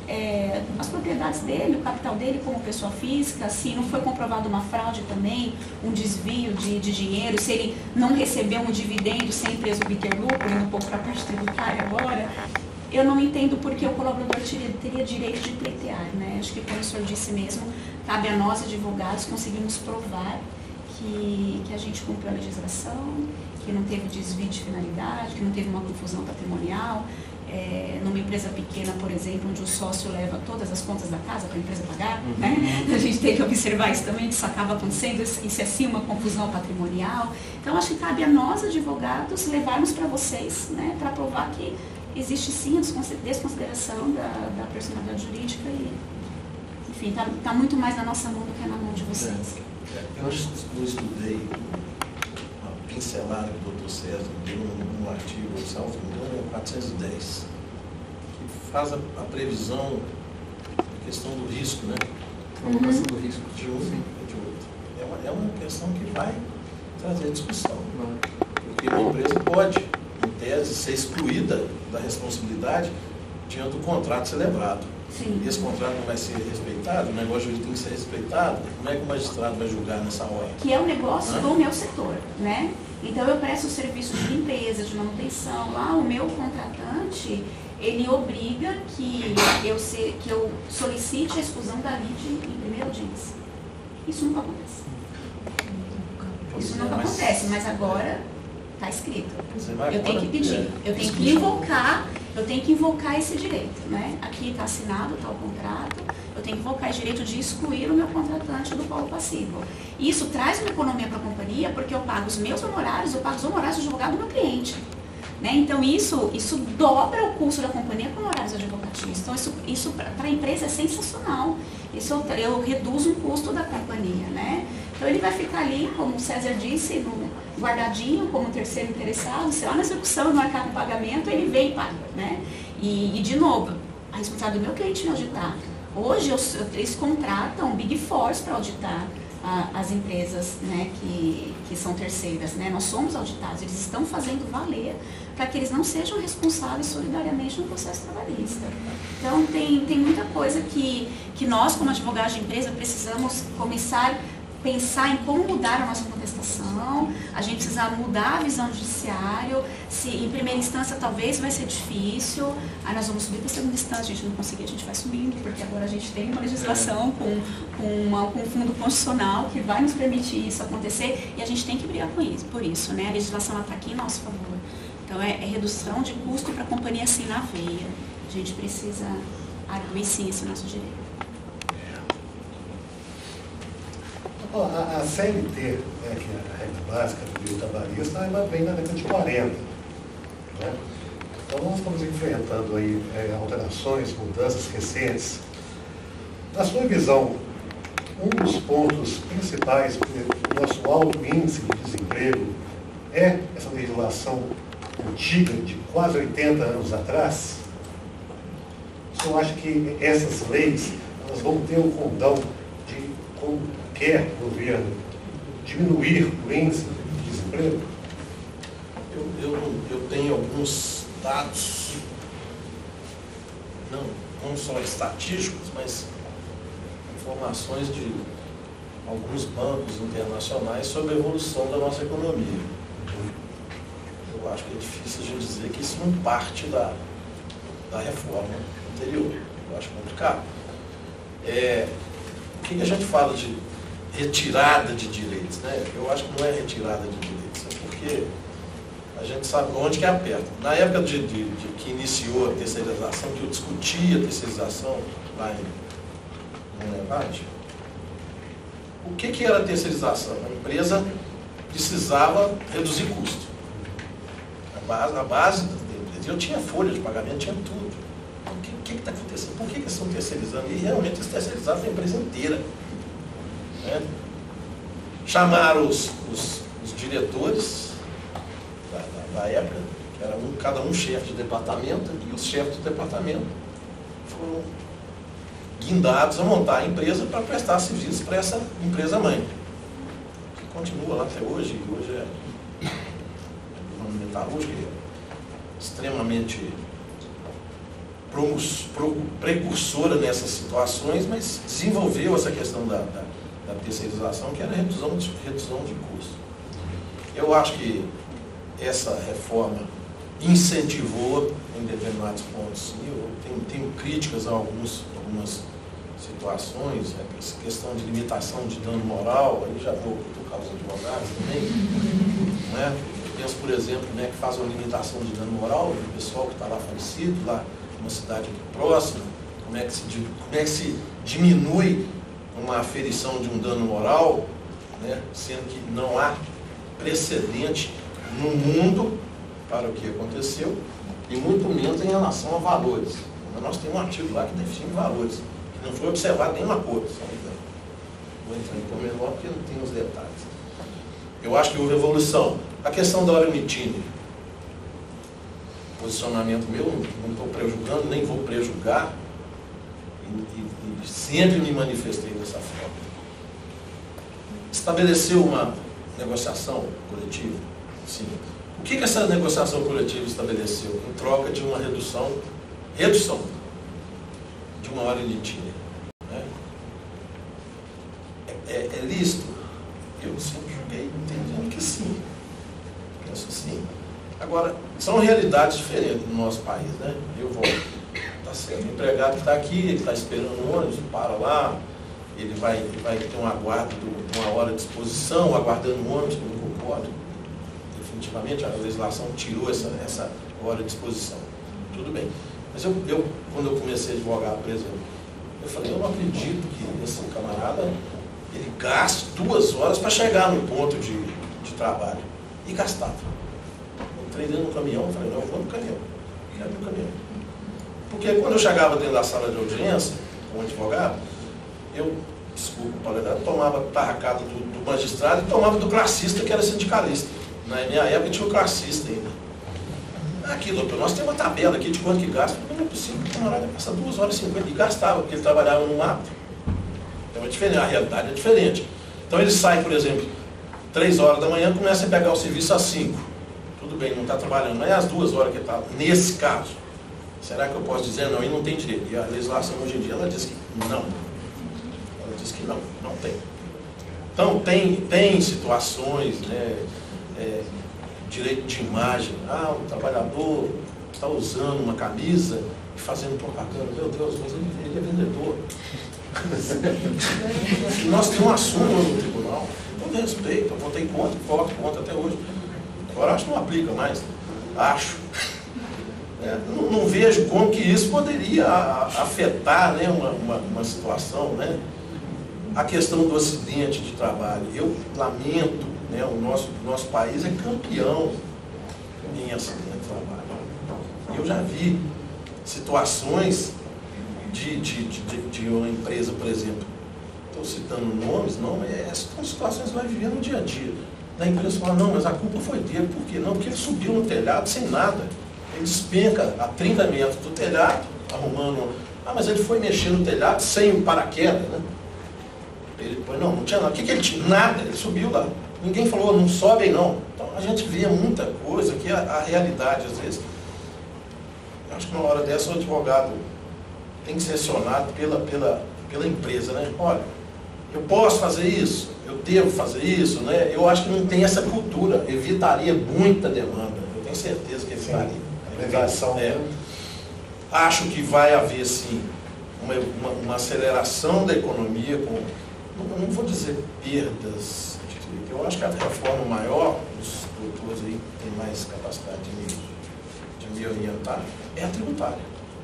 é, as propriedades dele, o capital dele como pessoa física, se não foi comprovada uma fraude também, um desvio de, de dinheiro, se ele não recebeu um dividendo sem a empresa obter lucro, indo um pouco para a parte tributária agora, eu não entendo porque o colaborador teria, teria direito de pleitear, né? Acho que, como o senhor disse mesmo, cabe a nós, advogados, conseguirmos provar que, que a gente cumpriu a legislação, que não teve desvio de finalidade, que não teve uma confusão patrimonial. É, numa empresa pequena, por exemplo, onde o sócio leva todas as contas da casa para a empresa pagar, uhum. né? A gente tem que observar isso também, que isso acaba acontecendo, isso é sim uma confusão patrimonial. Então, acho que cabe a nós, advogados, levarmos para vocês, né, para provar que existe sim a desconsideração da, da personalidade jurídica e, enfim, está tá muito mais na nossa mão do que na mão de vocês. É, eu, eu estudei uma pincelada do doutor César, num, num artigo, salvo engano, quatrocentos e dez, que faz a, a previsão da questão do risco, né? Colocação do risco. De um e de outro. É uma, é uma questão que vai trazer discussão. Porque a empresa pode, em tese, ser excluída da responsabilidade diante do contrato celebrado. Sim. Esse contrato não vai ser respeitado, o negócio jurídico tem que ser respeitado, como é que o magistrado vai julgar nessa hora? Que é o negócio Hã? do meu setor, né? Então, eu presto serviço de limpeza, de manutenção. Lá, o meu contratante, ele obriga que eu, se, que eu solicite a exclusão da lide em primeira audiência. Isso nunca acontece. Isso nunca acontece, mas agora está escrito. Eu tenho que pedir, eu tenho que invocar, eu tenho que invocar esse direito, né? Aqui está assinado, está o contrato, eu tenho que invocar esse direito de excluir o meu contratante do polo passivo. E isso traz uma economia para a companhia, porque eu pago os meus honorários, eu pago os honorários do advogado do meu cliente. Né? Então, isso, isso dobra o custo da companhia com honorários advocatícios. Então, isso, isso para a empresa é sensacional. Isso eu, eu reduzo o custo da companhia, né? Então, ele vai ficar ali, como o César disse, no, guardadinho como terceiro interessado, se lá na execução não marcar no pagamento, ele vem e paga, né? E, e, de novo, a responsabilidade do meu cliente me auditar. Hoje, eu, eles contratam Big Four para auditar a, as empresas, né, que, que são terceiras, né? Nós somos auditados, eles estão fazendo valer para que eles não sejam responsáveis solidariamente no processo trabalhista. Então, tem, tem muita coisa que, que nós, como advogados de empresa, precisamos começar a pensar em como mudar a nossa contestação, a gente precisa mudar a visão do judiciário, se em primeira instância talvez vai ser difícil, aí nós vamos subir para a segunda instância, a gente não conseguir, a gente vai subindo, porque agora a gente tem uma legislação com, com, uma, com um fundo constitucional que vai nos permitir isso acontecer e a gente tem que brigar com isso, por isso, né? A legislação está aqui em nosso favor. Então é, é redução de custo para a companhia assim na veia. A gente precisa arguir sim esse nosso direito. A, a C L T, né, que é a regra básica do direito trabalhista, ela vem na década de quarenta. Né? Então nós estamos enfrentando aí é, alterações, mudanças recentes. Na sua visão, um dos pontos principais do nosso alto índice de desemprego é essa legislação antiga, de quase oitenta anos atrás? O senhor acha que essas leis elas vão ter o condão de, como quer o governo, diminuir o índice de desemprego? Eu, eu, eu tenho alguns dados, não, não só estatísticos, mas informações de alguns bancos internacionais sobre a evolução da nossa economia. Eu acho que é difícil a gente dizer que isso não parte da, da reforma anterior. Eu acho complicado. É, o que a gente fala de retirada de direitos, né? Eu acho que não é retirada de direitos, é porque a gente sabe onde que aperta. Na época de, de, de que iniciou a terceirização, que eu discutia a terceirização lá em Monlevade, o que, que era a terceirização? A empresa precisava reduzir custo. A base, a base da empresa. Eu tinha folha de pagamento, tinha tudo. O que está acontecendo? Por que, que eles estão terceirizando? E realmente eles terceirizaram a empresa inteira. Né? Chamaram os, os, os diretores da, da, da época, que era um, cada um chefe de departamento, e os chefes do departamento foram guindados a montar a empresa para prestar serviços para essa empresa mãe, que continua lá até hoje, e hoje é uma metalúrgica extremamente precursora nessas situações, mas desenvolveu essa questão da, da, da terceirização, que era a redução de, redução de custo. Eu acho que essa reforma incentivou em determinados pontos, sim. Eu tenho, tenho críticas a alguns, algumas situações, essa questão de limitação de dano moral, aí já vou por causa dos advogados também, não é? Eu penso, por exemplo, né, que faz uma limitação de dano moral do pessoal que está lá falecido, lá numa cidade aqui próxima, como é, que se, como é que se diminui uma aferição de um dano moral, né, sendo que não há precedente no mundo para o que aconteceu, e muito menos em relação a valores. Mas nós temos um artigo lá que define valores, que não foi observado nenhuma coisa, se não me engano. Vou entrar em pormenor porque não tem os detalhes. Eu acho que houve evolução. A questão da hora mitine, posicionamento meu, não estou prejudicando, nem vou prejudicar, e, e, e sempre me manifestei dessa forma. Estabeleceu uma negociação coletiva? Sim. O que, que essa negociação coletiva estabeleceu? Em troca de uma redução, redução de uma hora litígia. Né? É, é, é lícito? Eu sempre julguei entendendo que sim. Penso sim. Agora, são realidades diferentes no nosso país, né? Eu vou, tá certo, o empregado que está aqui, ele está esperando o ônibus, para lá, ele vai, ele vai ter um aguardo de uma hora de exposição, aguardando o ônibus, que eu não concordo. Definitivamente a legislação tirou essa, essa hora de exposição. Tudo bem. Mas eu, eu, quando eu comecei a advogar, por exemplo, eu falei, eu não acredito que esse camarada, ele gaste duas horas para chegar no ponto de, de trabalho. E gastava. Entrei dentro do caminhão, falei, não, eu vou no caminhão. Quero no caminhão. Porque quando eu chegava dentro da sala de audiência, como advogado, eu, desculpa o paladar, tomava tarracada do, do magistrado e tomava do classista, que era sindicalista. Na minha época tinha o classista ainda. Aqui, doutor, nós temos uma tabela aqui de quanto que gasta. Não é possível que o camarada gasta duas horas e cinquenta e gastava, porque ele trabalhava no mato. Então é diferente, a realidade é diferente. Então ele sai, por exemplo, três horas da manhã, começa a pegar o serviço às cinco. Tudo bem, não está trabalhando, mas é às duas horas que ele está. Nesse caso, será que eu posso dizer não? Ele não tem direito. E a legislação hoje em dia, ela diz que não. Ela diz que não, não tem. Então tem, tem situações, né, é, direito de imagem. Ah, o trabalhador está usando uma camisa e fazendo propaganda. Meu Deus, mas ele, ele é vendedor. E nós temos um assunto no tribunal. Eu respeito, eu votei contra, voto contra até hoje. Agora acho que não aplica mais. Acho. É, não, não vejo como que isso poderia afetar, né, uma, uma, uma situação, né? A questão do acidente de trabalho. Eu lamento, né, o nosso, nosso país é campeão em acidente de trabalho. Eu já vi situações de, de, de, de uma empresa, por exemplo, estou citando nomes, não, é, são situações que vai viver no dia a dia. Da empresa fala, não, mas a culpa foi dele. Por quê? Não, porque ele subiu no telhado sem nada. Ele despenca a trinta metros do telhado, arrumando... Ah, mas ele foi mexer no telhado sem o paraquedas, né? Ele depois, não, não tinha nada. O que, que ele tinha? Nada, ele subiu lá. Ninguém falou, não sobem não. Então a gente vê muita coisa que a, a realidade, às vezes... Eu acho que uma hora dessa o advogado tem que ser acionado pela, pela, pela empresa, né? Olha, eu posso fazer isso, eu devo fazer isso, né? Eu acho que não tem essa cultura, evitaria muita demanda, eu tenho certeza que evitaria. Legislação. É. Acho que vai haver, sim, uma, uma, uma aceleração da economia, com, não, não vou dizer perdas, eu acho que a reforma maior, os doutores aí têm mais capacidade de me, de me orientar, é a tributária.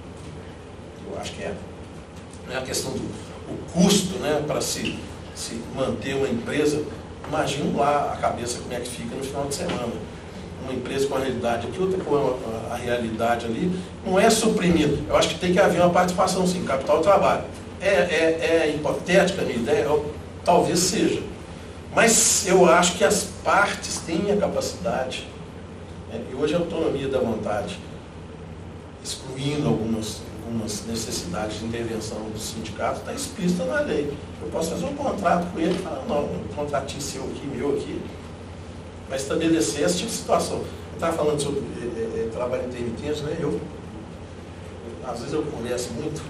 Eu acho que é. Não é a questão do o custo, né, para se, se manter uma empresa. Imagina lá a cabeça como é que fica no final de semana. Uma empresa com a realidade aqui, outra com a, a realidade ali, não é suprimido. Eu acho que tem que haver uma participação, sim, capital e trabalho. É, é, é hipotética a minha ideia? Eu, talvez seja. Mas eu acho que as partes têm a capacidade, né, e hoje a autonomia da vontade, excluindo algumas, algumas necessidades de intervenção do sindicato, está explícita na lei. Eu posso fazer um contrato com ele e falar, não, um contratinho seu aqui, meu aqui, vai estabelecer esse tipo de situação. Eu estava falando sobre é, é, trabalho intermitente, né? Eu, às vezes eu converso muito,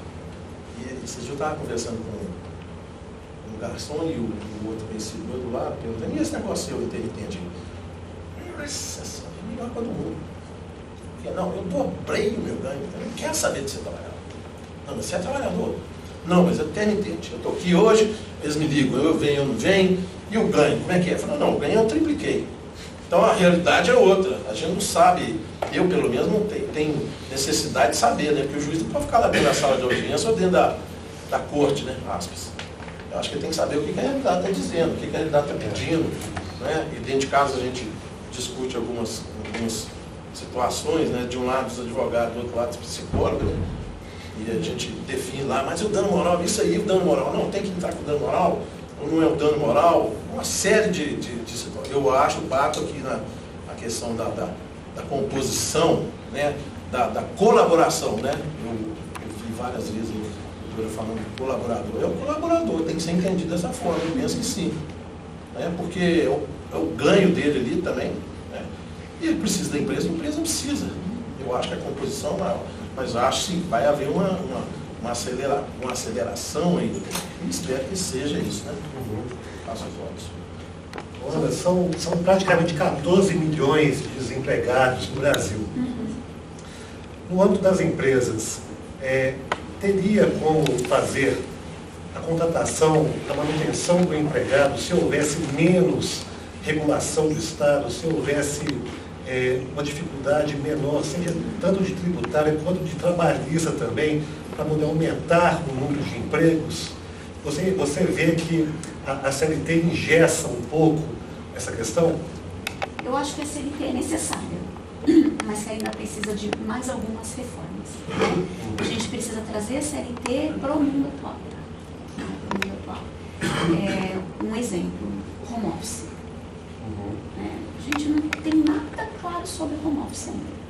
e esses dias eu estava conversando com um garçom e o, o outro conhecido do outro lado, perguntando, e esse negócio seu intermitente? Nossa, é melhor para todo mundo. Porque, não, eu dobrei o meu ganho, eu não quero saber de ser trabalhador. Não, mas você é trabalhador. Não, mas é intermitente. Eu estou aqui hoje, eles me ligam, eu venho, eu não venho, e o ganho, como é que é? Eu falo, não, o ganho eu tripliquei. Então a realidade é outra, a gente não sabe, eu pelo menos não tenho, tenho necessidade de saber, né? Porque o juiz não pode ficar lá dentro da sala de audiência ou dentro da, da corte, né? Aspas. Eu acho que ele tem que saber o que a realidade está dizendo, o que a realidade está pedindo, né? E dentro de casa a gente discute algumas, algumas situações, né? De um lado os advogados, do outro lado os psicólogos, né? E a gente define lá, mas e o dano moral? Isso aí, o dano moral? Não, tem que entrar com o dano moral? Ou não é o dano moral? Uma série de, de, de situações. Eu acho, bato aqui na, na questão da, da, da composição, né? da, da colaboração, né? Eu, eu vi várias vezes o doutor falando de colaborador. É o colaborador, tem que ser entendido dessa forma, eu penso que sim. Né? Porque é o, é o ganho dele ali também. Né? E ele precisa da empresa, a empresa precisa. Eu acho que a composição é maior. Mas acho que vai haver uma, uma, uma, acelera, uma aceleração aí. E espero que seja isso, né? Uhum. Faço as fotos. Olha, são, são praticamente quatorze milhões de desempregados no Brasil. Uhum. No âmbito das empresas, é, teria como fazer a contratação, a manutenção do empregado se houvesse menos regulação do Estado, se houvesse é, uma dificuldade menor, seja tanto de tributária quanto de trabalhista também, para poder aumentar o número de empregos? Você, você vê que a, a C L T engessa um pouco essa questão? Eu acho que a C L T é necessária, mas que ainda precisa de mais algumas reformas. A gente precisa trazer a C L T para o mundo atual. Pro mundo atual. É, um exemplo, home office. É, a gente não tem nada claro sobre home office ainda.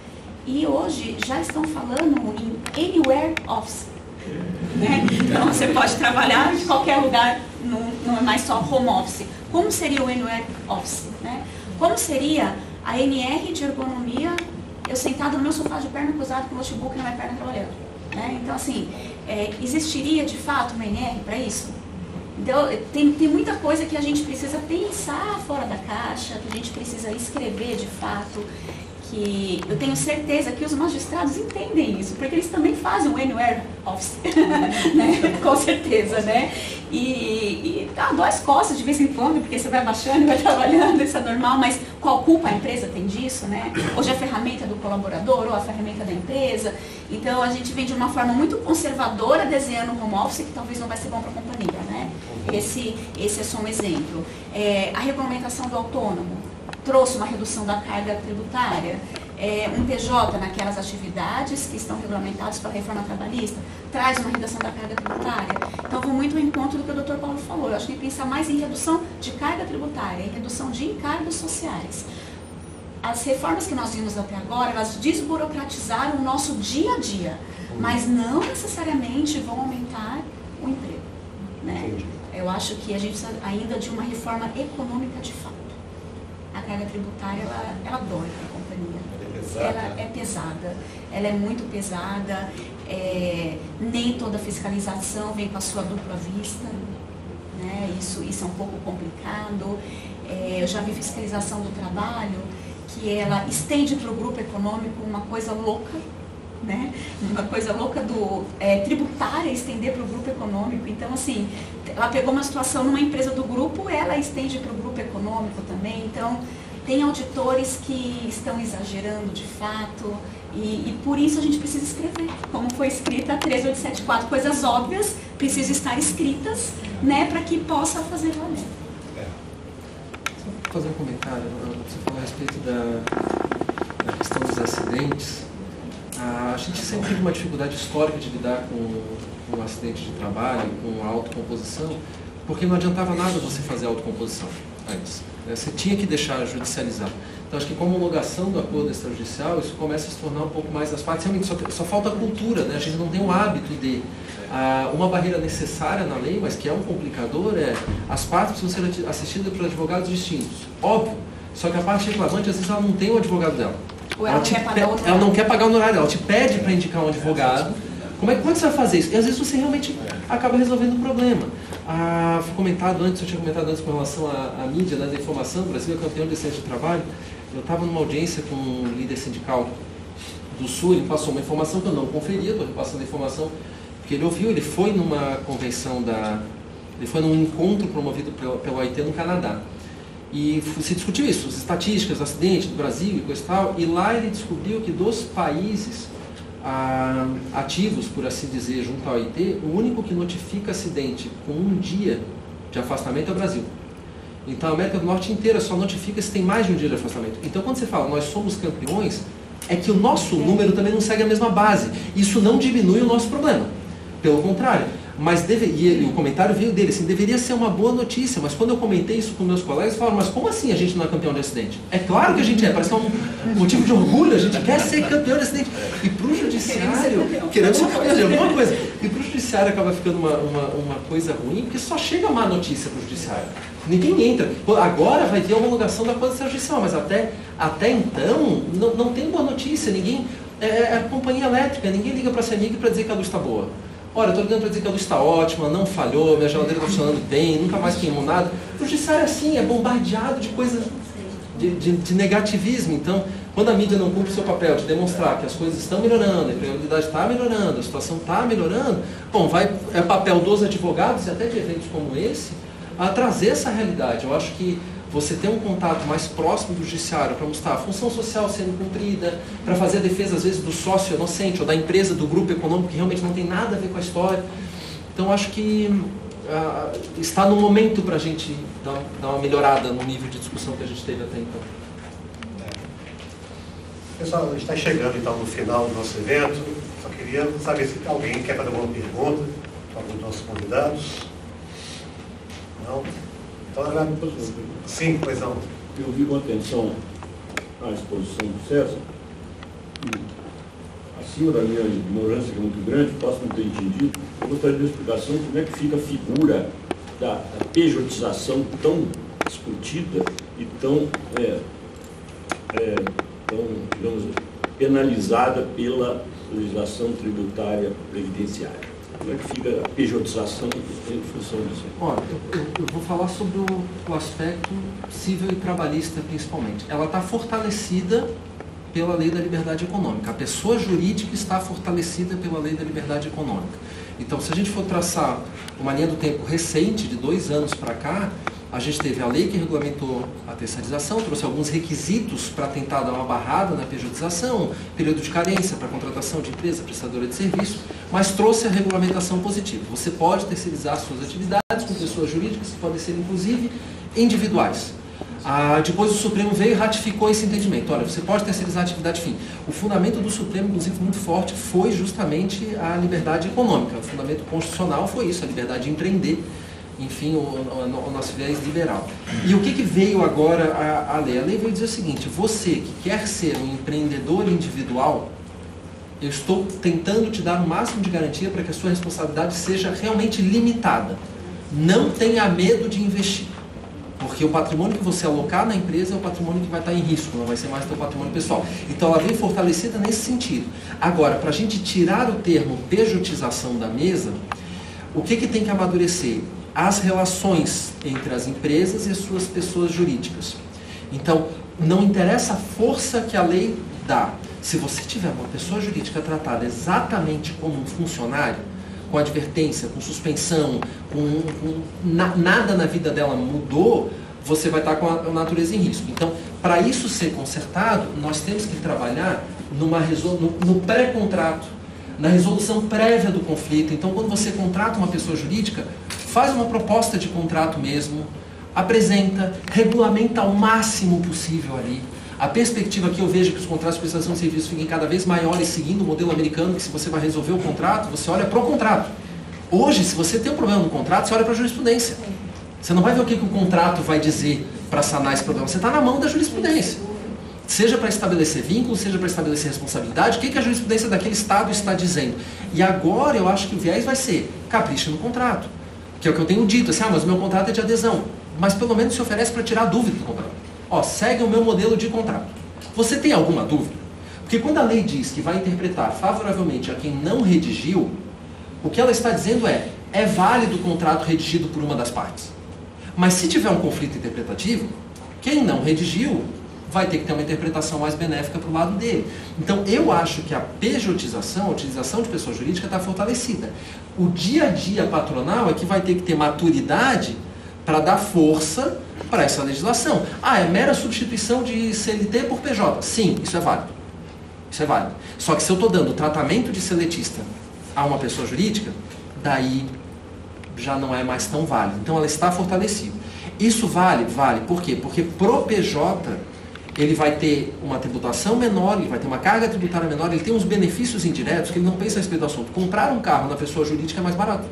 E hoje já estão falando em Anywhere Office. Né? Então você pode trabalhar de qualquer lugar, não, não é mais só home office. Como seria o Anywhere Office? Né? Como seria a N R de ergonomia, eu sentado no meu sofá de perna cruzada com o notebook na minha perna trabalhando? Né? Então assim, é, existiria de fato uma N R para isso? Então tem, tem muita coisa que a gente precisa pensar fora da caixa, que a gente precisa escrever de fato. Que eu tenho certeza que os magistrados entendem isso, porque eles também fazem o Anywhere Office, né? Com certeza, né? E, e ah, dói as costas de vez em quando, porque você vai baixando e vai trabalhando, isso é normal, mas qual culpa a empresa tem disso, né? Hoje a ferramenta do colaborador ou a ferramenta da empresa. Então a gente vem de uma forma muito conservadora desenhando o home office, que talvez não vai ser bom para a companhia, né? Esse, esse é só um exemplo. É, a regulamentação do autônomo trouxe uma redução da carga tributária, é, um P J naquelas atividades que estão regulamentadas pela reforma trabalhista, traz uma redução da carga tributária. Então, vou muito ao encontro do que o doutor Paulo falou. Eu acho que tem que pensar mais em redução de carga tributária, em redução de encargos sociais. As reformas que nós vimos até agora, elas desburocratizaram o nosso dia a dia, mas não necessariamente vão aumentar o emprego. Né? Eu acho que a gente precisa ainda de uma reforma econômica de fato. A carga tributária, ela, ela dói para a companhia. É pesada. Ela é pesada, ela é muito pesada, é, nem toda fiscalização vem com a sua dupla vista, né? isso, isso é um pouco complicado. É, eu já vi fiscalização do trabalho, que ela estende para o grupo econômico uma coisa louca, né? Uma coisa louca do é, tributária estender para o grupo econômico. Então, assim, ela pegou uma situação numa empresa do grupo, ela estende para o grupo econômico também. Então, tem auditores que estão exagerando de fato e, e por isso a gente precisa escrever. Como foi escrita a treze mil oitocentos e setenta e quatro, coisas óbvias precisam estar escritas, né, para que possa fazer valer. Vou fazer um comentário. Você falou a respeito da, da questão dos acidentes. A gente sempre teve uma dificuldade histórica de lidar com, com um acidente de trabalho, com a autocomposição, porque não adiantava nada você fazer a autocomposição antes. Né? Você tinha que deixar judicializar. Então, acho que com a homologação do acordo extrajudicial, isso começa a se tornar um pouco mais das partes. Realmente, só, só falta a cultura, né? A gente não tem o hábito de... Ah, uma barreira necessária na lei, mas que é um complicador, é as partes precisam ser assistidas por advogados distintos. Óbvio, só que a parte reclamante, às vezes, ela não tem o advogado dela. Ou ela, te quer pagar pe- outro ela não quer pagar o honorário, ela te pede para indicar um advogado. Como é, como é que você vai fazer isso? E às vezes você realmente acaba resolvendo o problema. Ah, foi comentado antes, eu tinha comentado antes com relação à, à mídia, né, da informação, o Brasil é campeão de excesso de trabalho. Eu estava numa audiência com um líder sindical do Sul, ele passou uma informação que eu não conferia, estou repassando a informação que ele ouviu, ele foi numa convenção da... ele foi num encontro promovido pelo, pelo O I T no Canadá. E se discutiu isso, as estatísticas, acidentes do Brasil e coisa e tal, e lá ele descobriu que dos países ah, ativos, por assim dizer, junto ao O I T, o único que notifica acidente com um dia de afastamento é o Brasil. Então a América do Norte inteira só notifica se tem mais de um dia de afastamento. Então quando você fala, nós somos campeões, é que o nosso número também não segue a mesma base. Isso não diminui o nosso problema. Pelo contrário. Mas deve, e o comentário veio dele, assim, deveria ser uma boa notícia, mas quando eu comentei isso com meus colegas, falaram, mas como assim a gente não é campeão de acidente? É claro que a gente é, parece que é um motivo de orgulho, a gente quer ser campeão de acidente. E para o judiciário, queremos ser campeão de alguma coisa. E para o judiciário acaba ficando uma, uma, uma coisa ruim, porque só chega má notícia para o judiciário. Ninguém entra. Agora vai ter a homologação da coisa judicial, mas até, até então não, não tem boa notícia. Ninguém, é, é companhia elétrica, ninguém liga para a CEMIG para dizer que a luz está boa. Olha, estou ligando para dizer que a luz está ótima, não falhou, minha geladeira está funcionando bem, nunca mais queimou nada. O judiciário é assim, é bombardeado de coisas, de, de, de negativismo. Então, quando a mídia não cumpre o seu papel de demonstrar que as coisas estão melhorando, a empregabilidade está melhorando, a situação está melhorando, bom, vai, é papel dos advogados e até de eventos como esse, a trazer essa realidade. Eu acho que você ter um contato mais próximo do judiciário para mostrar a função social sendo cumprida, para fazer a defesa, às vezes, do sócio inocente ou da empresa, do grupo econômico, que realmente não tem nada a ver com a história. Então, acho que uh, está no momento para a gente dar, dar uma melhorada no nível de discussão que a gente teve até então. Pessoal, a gente está chegando, então, no final do nosso evento. Só queria saber se alguém quer fazer alguma pergunta para alguns dos nossos convidados. Não? Então, agora... Sim, pois não. Eu ouvi com atenção a exposição do César e, acima da minha ignorância, que é muito grande, posso não ter entendido, eu gostaria de uma explicação de como é que fica a figura da, da pejotização tão discutida e tão, é, é, tão, digamos, penalizada pela legislação tributária previdenciária. Como é que fica a pejotização em função disso? Olha, eu, eu, eu vou falar sobre o, o aspecto civil e trabalhista, principalmente. Ela está fortalecida pela lei da liberdade econômica. A pessoa jurídica está fortalecida pela lei da liberdade econômica. Então, se a gente for traçar uma linha do tempo recente, de dois anos para cá, a gente teve a lei que regulamentou a terceirização, trouxe alguns requisitos para tentar dar uma barrada na pejotização, período de carência para contratação de empresa prestadora de serviço, mas trouxe a regulamentação positiva. Você pode terceirizar suas atividades com pessoas jurídicas, que podem ser inclusive individuais. Ah, depois o Supremo veio e ratificou esse entendimento. Olha, você pode terceirizar a atividade fim. O fundamento do Supremo, inclusive, muito forte, foi justamente a liberdade econômica. O fundamento constitucional foi isso, a liberdade de empreender. Enfim, o, o, o nosso viés liberal. E o que, que veio agora a, a lei? A lei veio dizer o seguinte, você que quer ser um empreendedor individual, eu estou tentando te dar o máximo de garantia para que a sua responsabilidade seja realmente limitada. Não tenha medo de investir, porque o patrimônio que você alocar na empresa é o patrimônio que vai estar em risco, não vai ser mais teu patrimônio pessoal. Então ela vem fortalecida nesse sentido. Agora, para a gente tirar o termo pejotização da mesa, o que, que tem que amadurecer? As relações entre as empresas e as suas pessoas jurídicas. Então, não interessa a força que a lei dá. Se você tiver uma pessoa jurídica tratada exatamente como um funcionário, com advertência, com suspensão, com, com na, nada na vida dela mudou, você vai estar com a natureza em risco. Então, para isso ser consertado, nós temos que trabalhar numa resol... no, no pré-contrato, na resolução prévia do conflito. Então, quando você contrata uma pessoa jurídica, faz uma proposta de contrato mesmo, apresenta, regulamenta ao máximo possível ali. A perspectiva que eu vejo é que os contratos de prestação de serviço fiquem cada vez maiores, seguindo o modelo americano, que se você vai resolver o contrato, você olha para o contrato. Hoje, se você tem um problema no contrato, você olha para a jurisprudência. Você não vai ver o que, que o contrato vai dizer para sanar esse problema. Você está na mão da jurisprudência. Seja para estabelecer vínculo, seja para estabelecer responsabilidade, o que, que a jurisprudência daquele Estado está dizendo. E agora eu acho que o viés vai ser capricha no contrato. Que é o que eu tenho dito, assim, ah, mas o meu contrato é de adesão. Mas pelo menos se oferece para tirar a dúvida do contrato. Ó, segue o meu modelo de contrato. Você tem alguma dúvida? Porque quando a lei diz que vai interpretar favoravelmente a quem não redigiu, o que ela está dizendo é, é válido o contrato redigido por uma das partes. Mas se tiver um conflito interpretativo, quem não redigiu vai ter que ter uma interpretação mais benéfica para o lado dele. Então, eu acho que a pejotização, a utilização de pessoa jurídica está fortalecida. O dia a dia patronal é que vai ter que ter maturidade para dar força para essa legislação. Ah, é mera substituição de C L T por P J. Sim, isso é válido. Isso é válido. Só que se eu estou dando tratamento de seletista a uma pessoa jurídica, daí já não é mais tão válido. Então, ela está fortalecida. Isso vale? Vale. Por quê? Porque pro P J... ele vai ter uma tributação menor, ele vai ter uma carga tributária menor, ele tem uns benefícios indiretos que ele não pensa a respeito do assunto. Comprar um carro na pessoa jurídica é mais barato.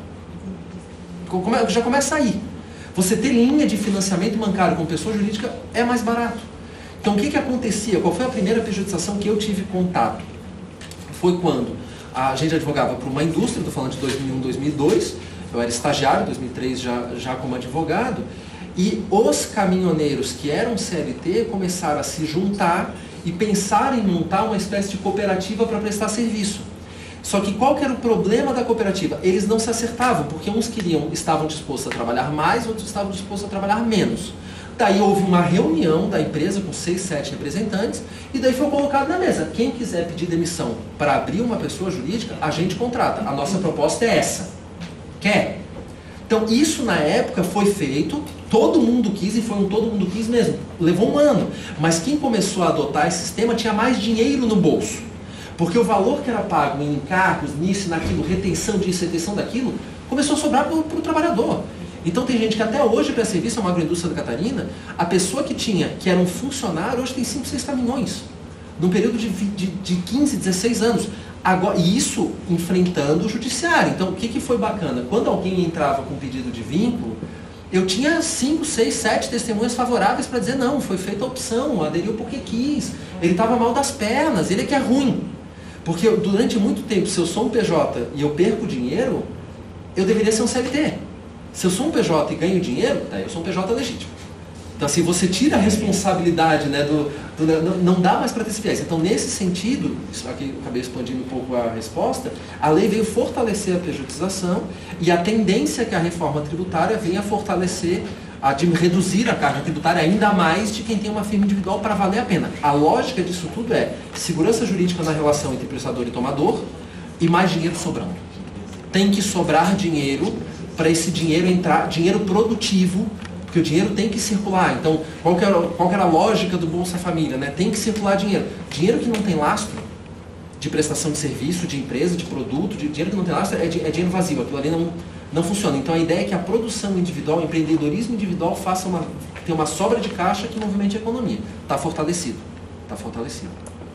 Já começa aí. Você ter linha de financiamento bancário com pessoa jurídica é mais barato. Então, o que, que acontecia? Qual foi a primeira pejotização que eu tive contato? Foi quando a gente advogava para uma indústria, estou falando de dois mil e um, dois mil e dois, eu era estagiário, em dois mil e três já, já como advogado, e os caminhoneiros que eram C L T começaram a se juntar e pensar em montar uma espécie de cooperativa para prestar serviço. Só que qual que era o problema da cooperativa? Eles não se acertavam, porque uns queriam, estavam dispostos a trabalhar mais, outros estavam dispostos a trabalhar menos. Daí houve uma reunião da empresa com seis, sete representantes, e daí foi colocado na mesa. Quem quiser pedir demissão para abrir uma pessoa jurídica, a gente contrata. A nossa proposta é essa. Quer? Então, isso na época foi feito, todo mundo quis, e foi um todo mundo quis mesmo. Levou um ano. Mas quem começou a adotar esse sistema tinha mais dinheiro no bolso. Porque o valor que era pago em encargos, nisso, naquilo, retenção disso, retenção daquilo, começou a sobrar para o trabalhador. Então tem gente que até hoje presta serviço, é uma agroindústria da Catarina, a pessoa que tinha, que era um funcionário, hoje tem cinco, seis caminhões. Num período de, de, de quinze, dezesseis anos. Agora, e isso enfrentando o judiciário. Então, o que, que foi bacana? Quando alguém entrava com pedido de vínculo, eu tinha cinco, seis, sete testemunhas favoráveis para dizer, não, foi feita a opção, aderiu porque quis, ele estava mal das pernas, ele é que é ruim. Porque eu, durante muito tempo, se eu sou um P J e eu perco dinheiro, eu deveria ser um C L T. Se eu sou um P J e ganho dinheiro, daí eu sou um P J legítimo. Então, assim, você tira a responsabilidade, né, do, do, não, não dá mais para ter esse viés. Então, nesse sentido, isso aqui eu acabei expandindo um pouco a resposta, a lei veio fortalecer a pejotização e a tendência é que a reforma tributária venha fortalecer, a de reduzir a carga tributária ainda mais de quem tem uma firma individual para valer a pena. A lógica disso tudo é segurança jurídica na relação entre prestador e tomador e mais dinheiro sobrando. Tem que sobrar dinheiro para esse dinheiro entrar, dinheiro produtivo, porque o dinheiro tem que circular. Então, qual que era, qual que era a lógica do Bolsa Família? Né? Tem que circular dinheiro. Dinheiro que não tem lastro, de prestação de serviço, de empresa, de produto, de dinheiro que não tem lastro, é, de, é dinheiro vazio. Aquilo ali não, não funciona. Então, a ideia é que a produção individual, o empreendedorismo individual, faça uma, tenha uma sobra de caixa que movimente a economia. Está fortalecido. Está fortalecido.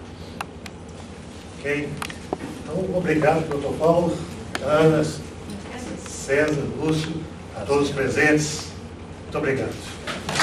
Ok. Então, obrigado, doutor Paulo, Ana, César, Lúcio, a todos os presentes. Muito obrigado.